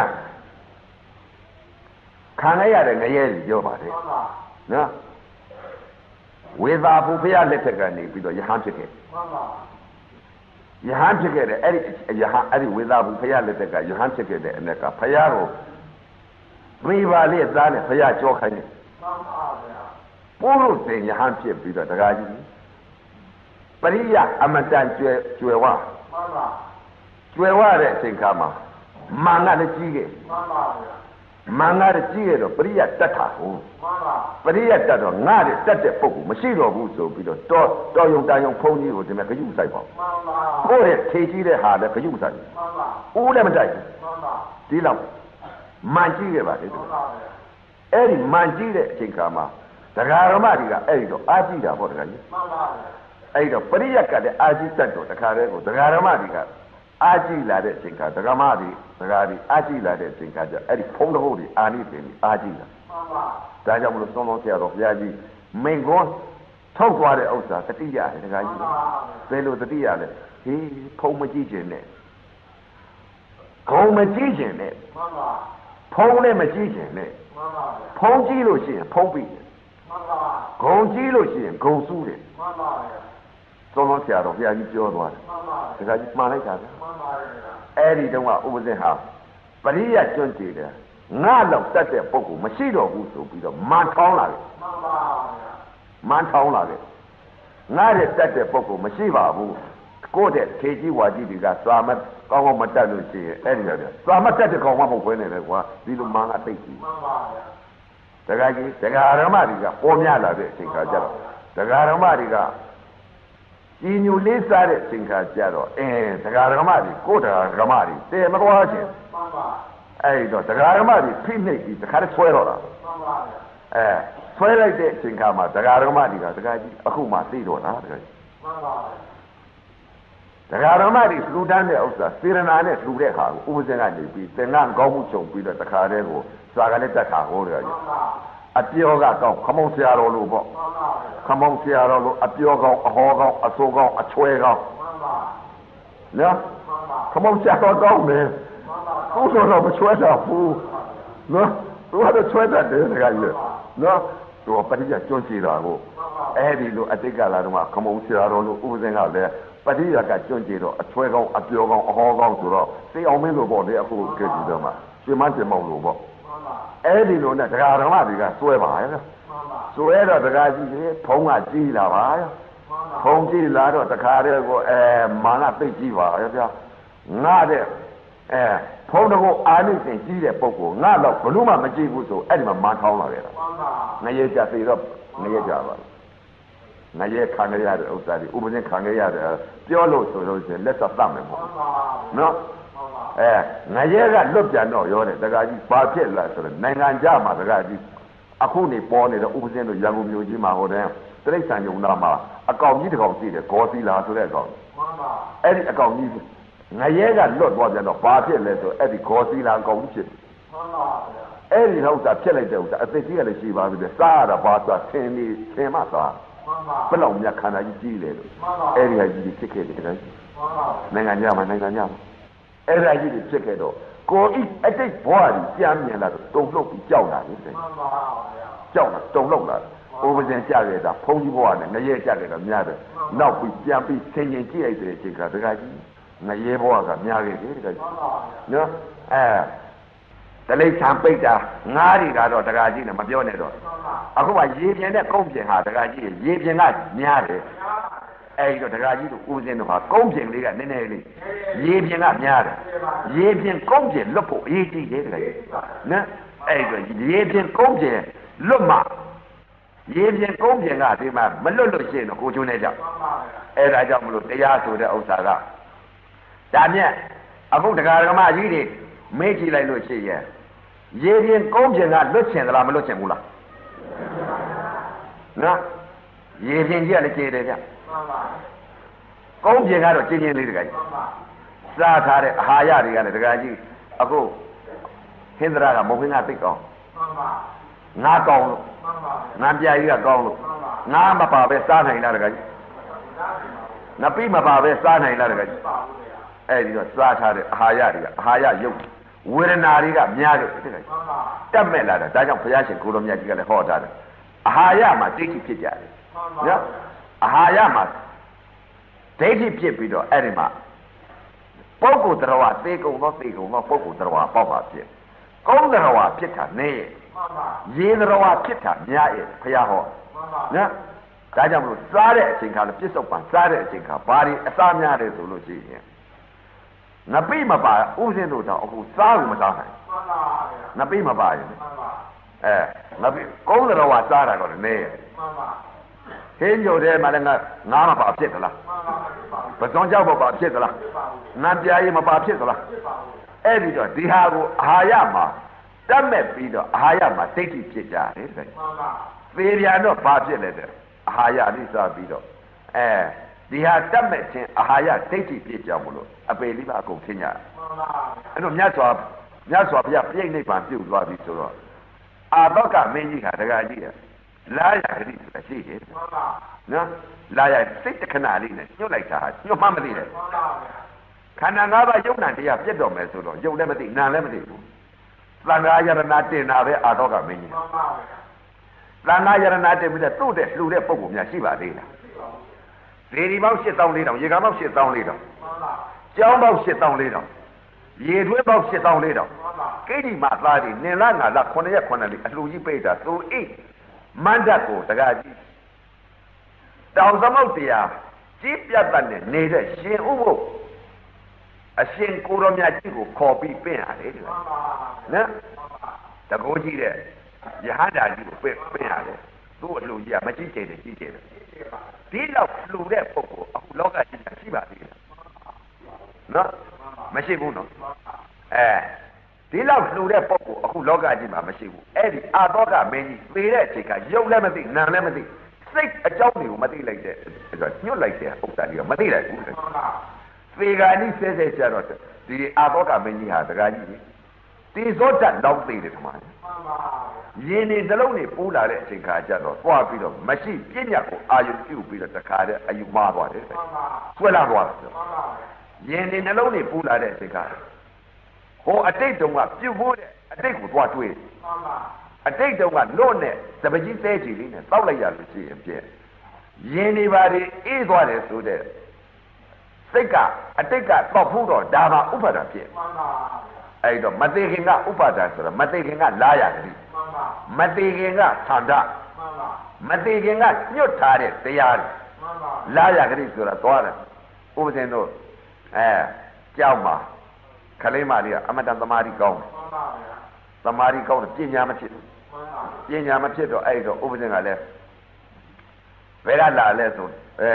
ခံရတဲ့ငရဲတွေပြောပါတယ်နော်ဝေသာဘုရားလက်ထက်ကနေပြီးတော့ယဟန်ဖြစ်ခဲ့မှန်ပါယဟန်ဖြစ်ခဲ့တဲ့အဲ့ဒီယဟန်အဲ့ဒီဝေသာဘုရားလက်ထက်ကယဟန်ဖြစ်ခဲ့တဲ့အ ਨੇ ကဘုရားကိုမိပါလေးသားနဲ့ဘုရားကြောခိုင်းတယ်မှန်ပါဗျာပို့လို့တင်ယဟန်ဖြစ်ပြီးတော့တကားကြီးပရိယအမတန်ကျွယ်ကျွယ်ဝမှန်ပါကျွယ်ဝတဲ့အချိန်ခါမှာမန်ကလည်းကြီးခဲ့မှန်ပါဗျာမင်္ဂရကြည့်ရတော့ပရိယတတ်တာဟုတ်မှန်ပါပရိယတတ်တော့ငါတဲ့တတ်တဲ့ပုဂ္ဂိုလ်မရှိတော့ဘူးဆိုပြီးတော့တော်တော်ယုံတန်ယုံဖုံးကြီးကိုဒီမဲ့ဂယုဆိုင်ပါမှန်ပါကိုယ့်ရဲ့ထေကြီးတဲ့ဟာလည်းဂယုဆိုင်မှန်ပါဦးလည်းမတိုက်ဘူးမှန်ပါဒီလောက်မန်ကြည့်ခဲ့ပါလေမှန်ပါအဲ့ဒီမန်ကြည့်တဲ့အချိန်ခါမှာတရားဓမ္မတွေကအဲ့ဒီတော့အာကြည့်တာပေါ့တရားကြီးမှန်ပါအဲ့ဒီတော့ပရိယကလည်းအာကြည့်တတ်တော့တခါတည်းကိုတရားဓမ္မတွေကအာကြည့်လာတဲ့အချိန်ကဒဂမတွေဒဂါတွေအာကြည့်လာတဲ့အချိန်ကကျအဲ့ဒီဖုံးတဟုတ်တွေအာနိပင်တွေအာကြည့်လာမှန်ပါဒါကြောင့်မလို့သုံးလုံးဆရာတော်ဘုရားကြီးမိန်ကွန်းထုတ်သွားတဲ့ဥစ္စာတတိယတယ်ဒဂါကြီးဘယ်လိုတတိယလဲဟေးဖုံးမကြည့်ခြင်းနဲ့ဂုံမကြည့်ခြင်းနဲ့မှန်ပါဖုံးလည်းမကြည့်ခြင်းနဲ့မှန်ပါဖုံးကြည့်လို့ရှိရင်ဖုံးပြီးတယ်မှန်ပါဂုံကြည့်လို့ရှိရင်ဂုံစူးတယ်မှန်ပါသုံးလုံးဆရာတော်ဘုရားကြီးပြောသွားတယ်မှန်ပါဒကာကြီးမှားလိုက်တာဗျမှန်ပါအဲ့ဒီတုန်းကဥပဇင်ဟာပရိယကျွန့်ကြည့်တယ်ငါလောက်တတ်တဲ့ပုဂ္ဂိုလ်မရှိတော့ဘူးဆိုပြီးတော့မန်ထောင်းလာတယ်မှန်ပါမန်ထောင်းလာတယ်ငါတဲ့တတ်တဲ့ပုဂ္ဂိုလ်မရှိပါဘူးကိုယ့်တဲ့ထေကြီးဝါကြီးတွေကသာမကောင်းကောင်းမတတ်လို့ရှိရင်အဲ့ဒီတော့သာမတတ်တဲ့ကောင်မဟုတ်ဘဲနဲ့လေကွာဒီလိုမန်အသိကြီးမှန်ပါဗျာဒကားကြီးဒကာရမတွေကပေါ်များလာတဲ့အချိန်ခါကျတော့ဒကာရမတွေကကြီးညိုလေးစားတဲ့အချိန်ခါကျတော့အင်းဒကာရမတွေကိုဒကာရမတွေတဲမသွားခြင်းမှန်ပါအဲ့တော့ဒကာရမတွေဖိနှိပ်ပြီးတခါတည်းဆွဲတော့တာမှန်ပါအဲဆွဲလိုက်တဲ့အချိန်ခါမှာဒကာရမတွေကဒကာကြီးအခုမှသိတော့လားဒကာကြီးမှန်ပါဒကာရမတွေလှူဒန်းတဲ့ဥစ္စာစေရနာနဲ့လှူတဲ့ဟာကိုဥပဇင်ကနေပြီးသင်္ကန်းကောင်းမှုချုပ်ပြီးတော့တခါတည်းကိုစာကလည်းတက်ခါဟောတယ်ကြီးအပြောကကောင်းခမုံဆရာတော်လို့ပေါ့ခမုံဆရာတော်လို့အပြောကောင်းအဟောကောင်းအဆိုးကောင်းအချွဲကောင်းနော်ခမုံဆရာတော်ကောင်းတယ်ကိုယ်တော့မချွဲတော့ဘူးနော်သူကတော့ချွဲတတ်တယ်တခါကြီးနော်သူပရိယကျွန်းစီတာကိုအဲ့ဒီလိုအတိတ်ကလာတော့ခမုံဆရာတော်လို့ဥပဇင်ကလည်းပရိယကကျွန်းစီတော့အချွဲကောင်းအပြောကောင်းအဟောကောင်းဆိုတော့သိအောင်မင်းလို့ပေါ့လေအခုကြည့်ကြည့်တော့မှရှင်မရှင်မောင်လို့ပေါ့အဲ့ဒီလိုနဲ့ဒကာဓမ္မတွေကစွဲပါရဲ့စွဲတော့ဒကာကြီးကြီးဖုံးကကြီးလာပါရဲ့ဖုံးကြီးလာတော့တခါတည်းကိုအဲမာနသိကြီးပါရဲ့ဗျာငါတဲ့အဲဖုံးတော့အာနိသင်ကြီးတဲ့ပုဂ္ဂိုလ်ငါတော့ဘလို့မှမကြည့်ဘူးဆိုအဲ့ဒီမှာမာထောင်းလာခဲ့တာငရဲကြသေးတော့ငရဲကြပါငရဲခံရတဲ့ဥစ္စာတွေဥပဇင်ခံရတဲ့ပြောလို့ဆိုလို့ရှိရင်လက်ဆက်တတ်မယ်ပေါ့နော်အဲငရဲကလွတ်ပြန်တော့ရောတယ်တက္ကကြီးဘာဖြစ်လဲဆိုတော့နိုင်ငံခြားမှာတက္ကကြီးအခုနေပေါ်နေတဲ့ဥပဇင်းတို့ရန်ကုန်မြို့ကြီးမှာဟိုတဲ့တိရစ္ဆာန်ယုံနာမှာအကောင်ကြီးတစ်ကောင်ရှိတယ်ဂေါ်သီလာဆိုတဲ့အကောင်မှန်ပါအဲ့ဒီအကောင်ကြီးငရဲကလွတ်သွားပြန်တော့ဘာဖြစ်လဲဆိုအဲ့ဒီဂေါ်သီလာအကောင်ကြီးဖြစ်တယ်မှန်ပါအဲ့ဒီဥစ္စာဖြစ်လိုက်တဲ့ဥစ္စာအသိကြီးကလည်းရှိပါပြီစားရတာဘာသာဆင်းနေဆင်းမစားမှန်ပါဘယ်လောက်များခန္ဓာကြီးကြီးလေလို့အဲ့ဒီဟာကြီးဖြစ်ခဲ့တယ်တက္ကကြီးမှန်ပါနိုင်ငံခြားမှာနိုင်ငံခြားမှာအဲ့ဒါကြီးတွေဖြစ်ခဲ့တော့ကိုဤအတိတ်ဘဝကြီးကြားမြင်လာတော့တုံ့လောက်ပြီးကြောက်လာတယ်မှန်ပါဗျာကြောက်လာတုံ့လောက်လာဥပဇင်ကြခဲ့တာဖုံးကြီးဘဝနဲ့ငရဲကြခဲ့တာများတယ်နောက်ပြီးပြန်ပြီးဆင်ញင်ကြည့်လိုက်တဲ့အချိန်ကတခါကြီးငရဲဘဝကများခဲ့တယ်တခါကြီးနော်အဲတလိษံပိတ်တာငားတွေကတော့တခါကြီးနဲ့မပြောနဲ့တော့အခုမှရေပြင်နဲ့ကုန်းပြင်ဟာတခါကြီးရေပြင်ကများတယ်အဲ့တော့ဒကာကြီးတို့ဦးစင်းတို့ဟာကုန်းပြင်လေးကနည်းနည်းလေးရေပြင်ကများတယ်ရေပြင်ကုန်းပြင်လွတ်ဖို့အရေးကြီးတယ်ဒကာကြီးနော်အဲ့တော့ရေပြင်ကုန်းပြင်လွတ်မှရေပြင်ကုန်းပြင်ကဒီမှာမလွတ်လို့ရှိရင်တော့ကိုကျွန်းနေကြအဲ့ဒါကြောင့်မလို့တရားဆိုတဲ့ဥစ္စာကဒါမြတ်အခုဒကာဒကမကြီးတွေမေးကြည့်လိုက်လို့ရှိရင်ရေပြင်ကုန်းပြင်ကလွတ်ချင်သလားမလွတ်ချင်ဘူးလားနော်ရေပြင်ကြီးကလည်းကျေတယ်ဗျကုန်းပြင်ကတော့ကျင်းချင်းလေးတကကြီးစားထားတဲ့အာဟာရတွေကလည်းတကကြီးအခုဟင်္ဒရာကမုံခင်းကသိကောင်းငါကောင်းလို့ငါပြာကြီးကကောင်းလို့ငါမပါပဲစားနိုင်လားတကကြီးငါပြီးမပါပဲစားနိုင်လားတကကြီးအဲ့ဒီတော့စားထားတဲ့အာဟာရတွေကအာဟာရယုတ်ဝေဒနာတွေကများတယ်တကကြီးတက်မဲ့လာတာဒါကြောင့်ဘုရားရှင်ကိုလိုမြတ်ကြီးကလည်းဟောထားတယ်အာဟာရမှာသိသိဖြစ်ကြတယ်နော်အာဟာရမှာဒိဋ္ဌိဖြစ်ပြီးတော့အဲ့ဒီမှာပုဂ္ဂိုလ်တရားသေကုံတော့သေကုံတော့ပုဂ္ဂိုလ်တရားပေါက်ပါဖြစ်ကုန်းတရားဖြစ်တာနေရဲ့ရေတရားဖြစ်တာများရဲ့ဘုရားဟောနော်ဒါကြောင့်မလို့စားတဲ့အချိန်ခါလည်းပြစ္ဆုတ်ပံစားတဲ့အချိန်ခါဘာတွေအစားများတယ်ဆိုလို့ရှိရင်ငပိမပါဥစဉ်တို့တော့အခုစားလို့မစားနိုင်ငပိမပါရင်အဲငပိကုန်းတရားစားတာတော့နေရဲ့ဟင်းကြိုတဲ့မှာလည်းငါငါမပါဖြစ်သလားပဇွန်ကြောက်မပါဖြစ်သလားနံပြားကြီးမပါဖြစ်သလားအဲ့ဒီတော့ဒီဟာကိုအာဟာရမှာတတ်မဲ့ပြီးတော့အာဟာရမှာသိတိဖြစ်ကြတယ်တဲ့သေပြန်တော့ဘာဖြစ်လဲတဲ့အာဟာရလိစားပြီးတော့အဲဒီဟာတတ်မဲ့ခြင်းအာဟာရသိတိဖြစ်ကြမလို့အပေလေးပါအကုန်ထင်ကြအဲ့တော့မြတ်စွာမြတ်စွာဘုရားပြိဋိနိဗ္ဗာန်ပြုတ်သွားပြီဆိုတော့အာဘောကမင်းကြီးဟာတကကြီးရဲ့လာရခတိဆိုတာရှိတယ်နော်လာရစိတ်တခဏလေးနဲ့ညှို့လိုက်တာညှို့မှမသိတယ်ခန္ဓာ၅ပါးယုံနာတရားပြတ်တော်မယ်ဆိုတော့ယုံလည်းမသိနာလည်းမသိဘူးသံဃာယရဏတင်တာပဲအာတော့ကမင်းကြီးသံဃာယရဏတင်ပြီးတော့သူ့တဲ့လှူတဲ့ပုံပုံများရှိပါသေးလားလေဒီပေါင်း၈သောင်း၄ထောင်ရေကားပေါင်း၈သောင်း၄ထောင်ကျောင်းပေါင်း၈သောင်း၄ထောင်ရေတွဲပေါင်း၈သောင်း၄ထောင်ကိဋ္တိမသားတွေနင်လာငါလာ9ရက်9လေးအလှူကြီးပိတ်တာသူအိတ်မန္တကိုတကားကြီးတောင်သမုတ်တရားကြီးပြတ်တဲ့နေတဲ့ရှင်ဥပုပ်အရှင်ကိုရောမြတ်ကြီးကိုခေါ်ပြီးပင့်ရတယ်ဒီနော်တကောကြီးတဲ့ယဟန္တာကြီးကိုပင့်ပင့်ရတယ်သူ့အလှကြီးကမကြည့်ကြတယ်ကြည့်ကြတယ်ဒီလောက်လှူတဲ့ပုဂ္ဂိုလ်အခုလောကကြီးကရှိပါသေးတယ်နော်မရှိဘူးနော်အဲဒီလောက်လှူတဲ့ပုဂ္ဂိုလ်အခုလောကကြီးမှာမရှိဘူးအဲ့ဒီအာသောကမင်းကြီးသေတဲ့အချိန်ကရုပ်လည်းမသိနာမ်လည်းမသိစိတ်အကြောင်းတွေကိုမသိလိုက်တဲ့ညွတ်လိုက်တဲ့ဥစ္စာတွေကမသိလိုက်ဘူးလေသေကဏိဆဲဆဲကြတော့ဒီအာသောကမင်းကြီးဟာတကားကြီးတေဇောတတ်တော့သေးတယ်ထမတယ်ယင်းနေနှလုံးနေပိုးလာတဲ့အချိန်ခါကျတော့သွားပြီးတော့မရှိပြဉ္ညာကိုအာယုပြုတ်ပြီးတော့တခါတည်းအယူမှားသွားတယ်ဆွဲလာသွားတယ်ယင်းနေနှလုံးနေပိုးလာတဲ့အချိန်ခါဟိုအတိတ်တုန်းကပြုတ်ဖို့တဲ့အတိတ်ကိုသွားတွေးအတိတ်တုန်းကလွတ်နဲ့တပကြီးသေးချီလေးနဲ့တောက်လိုက်ရလို့ရှိရင်ပြည့်ယင်းနေပါလေအေးသွားတယ်ဆိုတဲ့စိတ်ကအတိတ်ကတောက်ဖို့တော့ဒါမှဥပဒါဖြစ်အဲ့တော့မသိခင်ကဥပါဒါဆိုတော့မသိခင်ကလာရကလေးမသိခင်ကသန္တာမသိခင်ကညွတ်ထားတဲ့တရားတွေလာရကလေးဆိုတာသွားတယ်ဥပဇင်တို့အဲကြောက်မှာခလေးမလေးကအမတန်သမာဓိကောင်းသမာဓိကောင်းတယ်ပညာမဖြစ်ပညာမဖြစ်တော့အဲ့တော့ဥပဇင်ကလည်းဘယ်ကလာလဲဆိုအဲ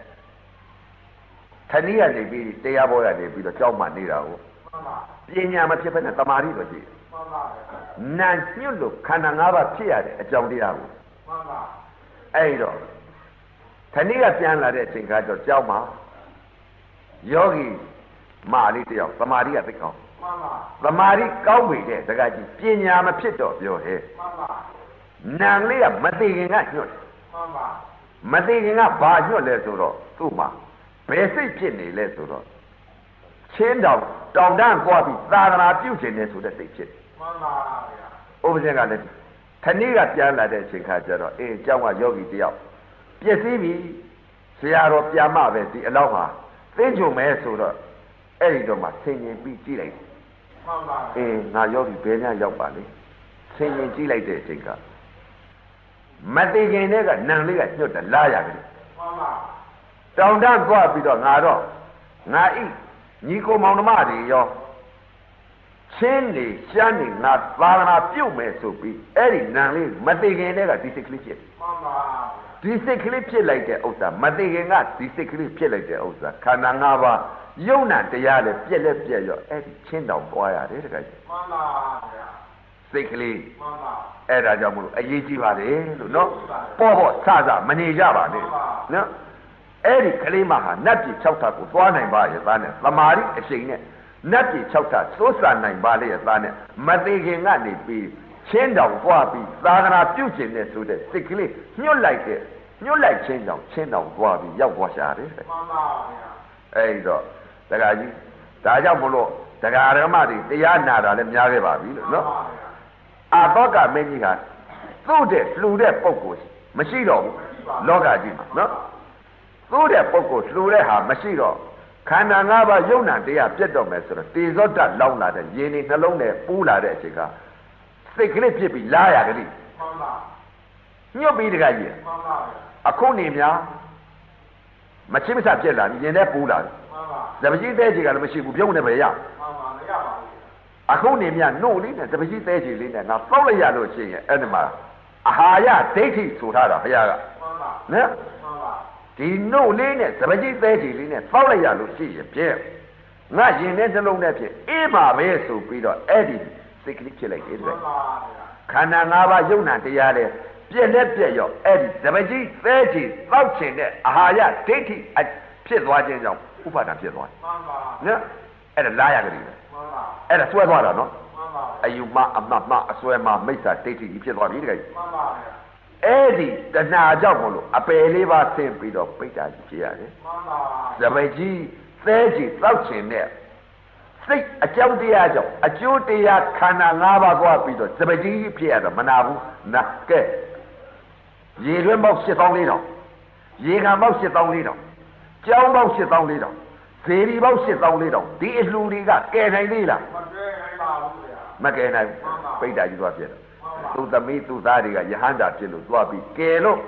ခဏီးကနေပြီးတရားဘောရနေပြီးတော့ကြောက်မှနေတာကိုပညာမဖြစ်ဘဲနဲ့တမာရီတော့ရှိတယ်။နာညွတ်လို့ခန္ဓာ၅ပါးဖြစ်ရတဲ့အကြောင်းတရားကိုအဲ့တော့ခဏိကပြန်လာတဲ့အချိန်ခါကျတော့ကြောက်မှာယောဂီမာလေးတယောက်တမာရီကသိကောင်းတမာရီကောင်းပြီတဲ့တကကြီးပညာမဖြစ်တော့ပြောဟဲ့နာလေးကမသိခင်ကညွတ်မသိခင်ကဘာညွတ်လဲဆိုတော့သူ့မှာဘယ်စိတ်ဖြစ်နေလဲဆိုတော့ချင်းတောင်တောင်တန်းကွာပြီးသာသနာပြုခြင်းနဲ့ဆိုတဲ့စိတ်ဖြစ်မှန်ပါဗျာဥပဇင်ကလည်းခဏိကပြန်လာတဲ့အချိန်ခါကျတော့အေးเจ้าကယောဂီတယောက်ပြည့်စည်ပြီဆရာတော်ပြန်မှပဲဒီအလောက်မှာသိကြုံမယ်ဆိုတော့အဲ့ဒီတော့မှဆင်ញင်ပြီးကြည့်လိုက်မှန်ပါအေးငါယောဂီဘယ်ညရောက်ပါလိမ့်ဆင်ញင်ကြည့်လိုက်တဲ့အချိန်ကမသိခင်တည်းကနံလေးကညွတ်တယ်လာရတယ်မှန်ပါတောင်တန်းကွာပြီးတော့ငါတော့ငါဤညီကိုမောင်နှမတွေရောချင်းနေရှမ်းနေငါသာသနာပြုတ်မယ်ဆိုပြီးအဲ့ဒီနံလေးမသိခင်တည်းကဒီစိတ်ကလေးဖြစ်မှန်ပါဒီစိတ်ကလေးဖြစ်လိုက်တဲ့ဥစ္စာမသိခင်ကဒီစိတ်ကလေးဖြစ်လိုက်တဲ့ဥစ္စာခန္ဓာ၅ပါးယုံနာတရားလည်းပြက်လက်ပြက်ရောအဲ့ဒီချင်းတောင်ပွားရတယ်တခါကြီးမှန်ပါဗျာစိတ်ကလေးမှန်ပါအဲ့ဒါကြောင့်မလို့အရေးကြီးပါတယ်လို့နော်ပေါ့ပေါ့ဆဆမနေကြပါနဲ့နော်အဲ့ဒီကလေးမဟာနတ်ပြည်၆ထပ်ကိုသွားနိုင်ပါရဲ့သားနဲ့သမာဓိအရှိန်နဲ့နတ်ပြည်၆ထပ်စိုးစံနိုင်ပါလေရဲ့သားနဲ့မသေးခင်ကနေပြီးချင်းတောင်သွားပြီးသာသနာပြုခြင်းနဲ့ဆိုတဲ့စိတ်ကလေးညှို့လိုက်တဲ့ညှို့လိုက်ချင်းတောင်ချင်းတောင်သွားပြီးရောက်သွားရှာတယ်မှန်ပါဗျာအဲ့တော့တခါကြီးဒါကြောင့်မလို့တရားဓမ္မတွေတရားနာတာလည်းများခဲ့ပါပြီလို့နော်အာသောကမင်းကြီးဟာသူ့တဲ့လှူတဲ့ပုံကိုမရှိတော့ဘူးလောကကြီးမှာနော်သို့တဲ့ပုဂ္ဂိုလ်လှူတဲ့ဟာမရှိတော့ခန္ဓာ၅ပါးယုံနာတရားပြတ်တော့မယ်ဆိုတော့တေဇောတလောင်းလာတဲ့ယင်းနေနှလုံးနဲ့ပူးလာတဲ့အချိန်ကစိတ်ကလေးဖြစ်ပြီးလာရကလေးမှန်ပါညွတ်ပြီးတကကြီးမှန်ပါအခုနေများမချိမဆပြက်လာရင်ထဲပူးလာတယ်မှန်ပါတပည့်သေးချေကလည်းမရှိဘူးပြုံးနေပဲရမှန်ပါမရပါဘူးအခုနေများနှုတ်လေးနဲ့တပည့်သေးချေလေးနဲ့ငါပေါက်လိုက်ရလို့ရှိရင်အဲ့ဒီမှာအာဟာရဒိဋ္ဌိဆိုထားတာဘုရားကမှန်ပါနော်ဒီနှုတ်လေးနဲ့စပကြီးသေးချီလေးနဲ့ပေါက်လိုက်ရလို့ရှိရင်ပြဲငါရင်ထဲနှလုံးထဲဖြစ်အေးပါပဲဆိုပြီးတော့အဲ့ဒီစိတ်ကလေးဖြစ်လိုက်တယ်တဲ့ခန္ဓာ၅ပါးယုံနာတရားလေပြက်လက်ပြက်ရောအဲ့ဒီစပကြီးသေးချီတောက်ချင်တဲ့အာဟာရဒိဋ္ဌိဖြစ်သွားခြင်းကြောင့်ဥပါဒံဖြစ်သွားတယ်မှန်ပါနော်အဲ့ဒါလာရကြတယ်မှန်ပါအဲ့ဒါဆွဲသွားတာနော်မှန်ပါအယူမအမတ်မအစွဲမမိစ္ဆာဒိဋ္ဌိကြီးဖြစ်သွားပြီတကယ်မှန်ပါအဲ့ဒီတဏှာကြောင့်မလို့အပယ်လေးပါဆင်းပြီးတော့ပိဋ္ဌာကြီးဖြစ်ရတယ်မှန်ပါဇပကြီးသဲကြီးတောက်ချင်တဲ့စိတ်အကြောင်းတရားကြောင့်အကျိုးတရားခန္ဓာ၅ပါးကွာပြီးတော့ဇပကြီးဖြစ်ရတော့မနာဘူးနာကဲရေတွင်းပေါက်၈သောင်း၄ထောင်ရေခံပေါက်၈သောင်း၄ထောင်ကြောင်းပေါက်၈သောင်း၄ထောင်ဇေဒီပေါက်၈သောင်း၄ထောင်ဒီအလှူတွေကကဲနိုင်သေးလားမကဲနိုင်ပါဘူးဗျာမကဲနိုင်ပိဋ္ဌာကြီးသွားဖြစ်တယ်သူသမီးသူသားတွေကယဟန္တာဖြစ်လို့သွားပြီးကဲလို့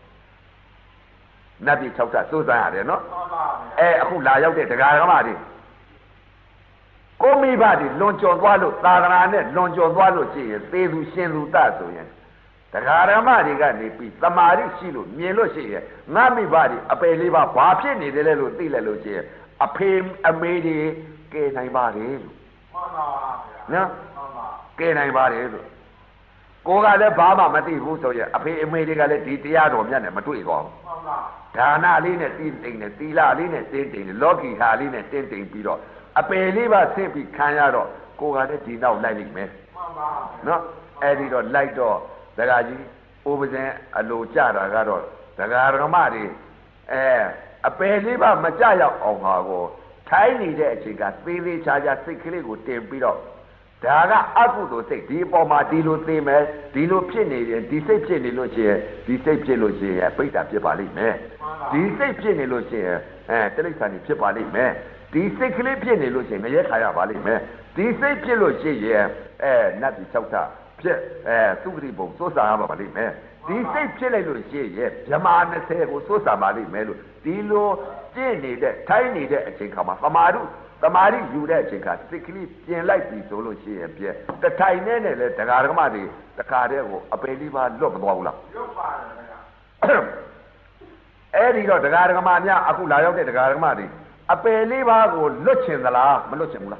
နတ်ပြည်၆ထပ်စိုးစမ်းရတယ်နော်အဲအခုလာရောက်တဲ့တရားဓမ္မတွေကိုမိဘတွေလွန်ကျော်သွားလို့သာသနာနဲ့လွန်ကျော်သွားလို့ရှိရင်သေသူရှင်သူတဆိုရင်တရားဓမ္မတွေကနေပြီးသမာဓိရှိလို့မြင်လို့ရှိရင်ငါမိဘတွေအပယ်လေးပါဘာဖြစ်နေတယ်လဲလို့သိလိုက်လို့ရှိရင်အဖေအမေတွေကဲနိုင်ပါတယ်လို့မှန်ပါဗျာနော်မှန်ပါကဲနိုင်ပါတယ်လို့ကိုကလည်းဘာမှမသိဘူးဆိုရင်အဖေအမေတွေကလည်းဒီတရားတော်မြတ်နဲ့မတွေ့သွားဘူးမှန်ပါဒါနလေးနဲ့တင်းတိမ်နဲ့သီလလေးနဲ့တင်းတိမ်နဲ့လောကီဟာလေးနဲ့တင်းတိမ်ပြီးတော့အပယ်လေးပါဆင့်ပြီးခံရတော့ကိုကလည်းဒီနောက်လိုက်လိမ့်မယ်မှန်ပါနော်အဲ့ဒီတော့လိုက်တော့ဒကာကြီးဥပဇင်အလိုကြတာကတော့ဒကာရမတွေအဲအပယ်လေးပါမကြရောက်အောင်ပါကိုထိုင်းနေတဲ့အချိန်ကသေးသေးချာချာစိတ်ကလေးကိုတင်ပြီးတော့ဒါကအကုသိုလ်စိတ်ဒီအပေါ်မှာဒီလိုသိမယ်ဒီလိုဖြစ်နေရင်ဒီစိတ်ဖြစ်နေလို့ရှိရင်ဒီစိတ်ဖြစ်လို့ရှိရင်ပိဋကဖြစ်ပါလိမ့်မယ်ဒီစိတ်ဖြစ်နေလို့ရှိရင်အဲတိရစ္ဆာန်ဖြစ်ပါလိမ့်မယ်ဒီစိတ်ကလေးဖြစ်နေလို့ရှိရင်ငရဲခါရပါလိမ့်မယ်ဒီစိတ်ဖြစ်လို့ရှိရင်အဲနတ်ပြည်၆ထဖြစ်အဲသုခတိဘုံစိုးစားရပါလိမ့်မယ်ဒီစိတ်ဖြစ်လိုက်လို့ရှိရင်ဗြဟ္မာ၂၀ကိုစိုးစားပါလိမ့်မယ်လို့ဒီလိုကျင့်နေတဲ့ထိုင်းနေတဲ့အချိန်ခါမှာသမာဓိသမာဓိယူတဲ့အချိန်ခါစိတ်ကလေးပြင်လိုက်ပြီဆိုလို့ရှိရင်ပြည့်တထိုင်နဲ့နဲ့လေဒကာဒကမတွေတခါတည်းကိုအပယ်လေးပါလွတ်မသွားဘူးလားလွတ်ပါတယ်ခင်ဗျာအဲ့ဒီတော့ဒကာဒကမများအခုလာရောက်တဲ့ဒကာဒကမတွေအပယ်လေးပါကိုလွတ်ချင်သလားမလွတ်ချင်ဘူးလား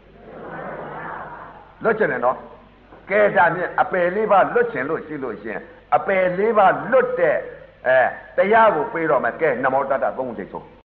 လွတ်ချင်တယ်နော်ကဲဒါမြင်အပယ်လေးပါလွတ်ချင်လို့ရှိလို့ရှိရင်အပယ်လေးပါလွတ်တဲ့အဲတရားကိုပြေးတော့မယ်ကဲနမောတတ္တသုံးချိန်ဆုံး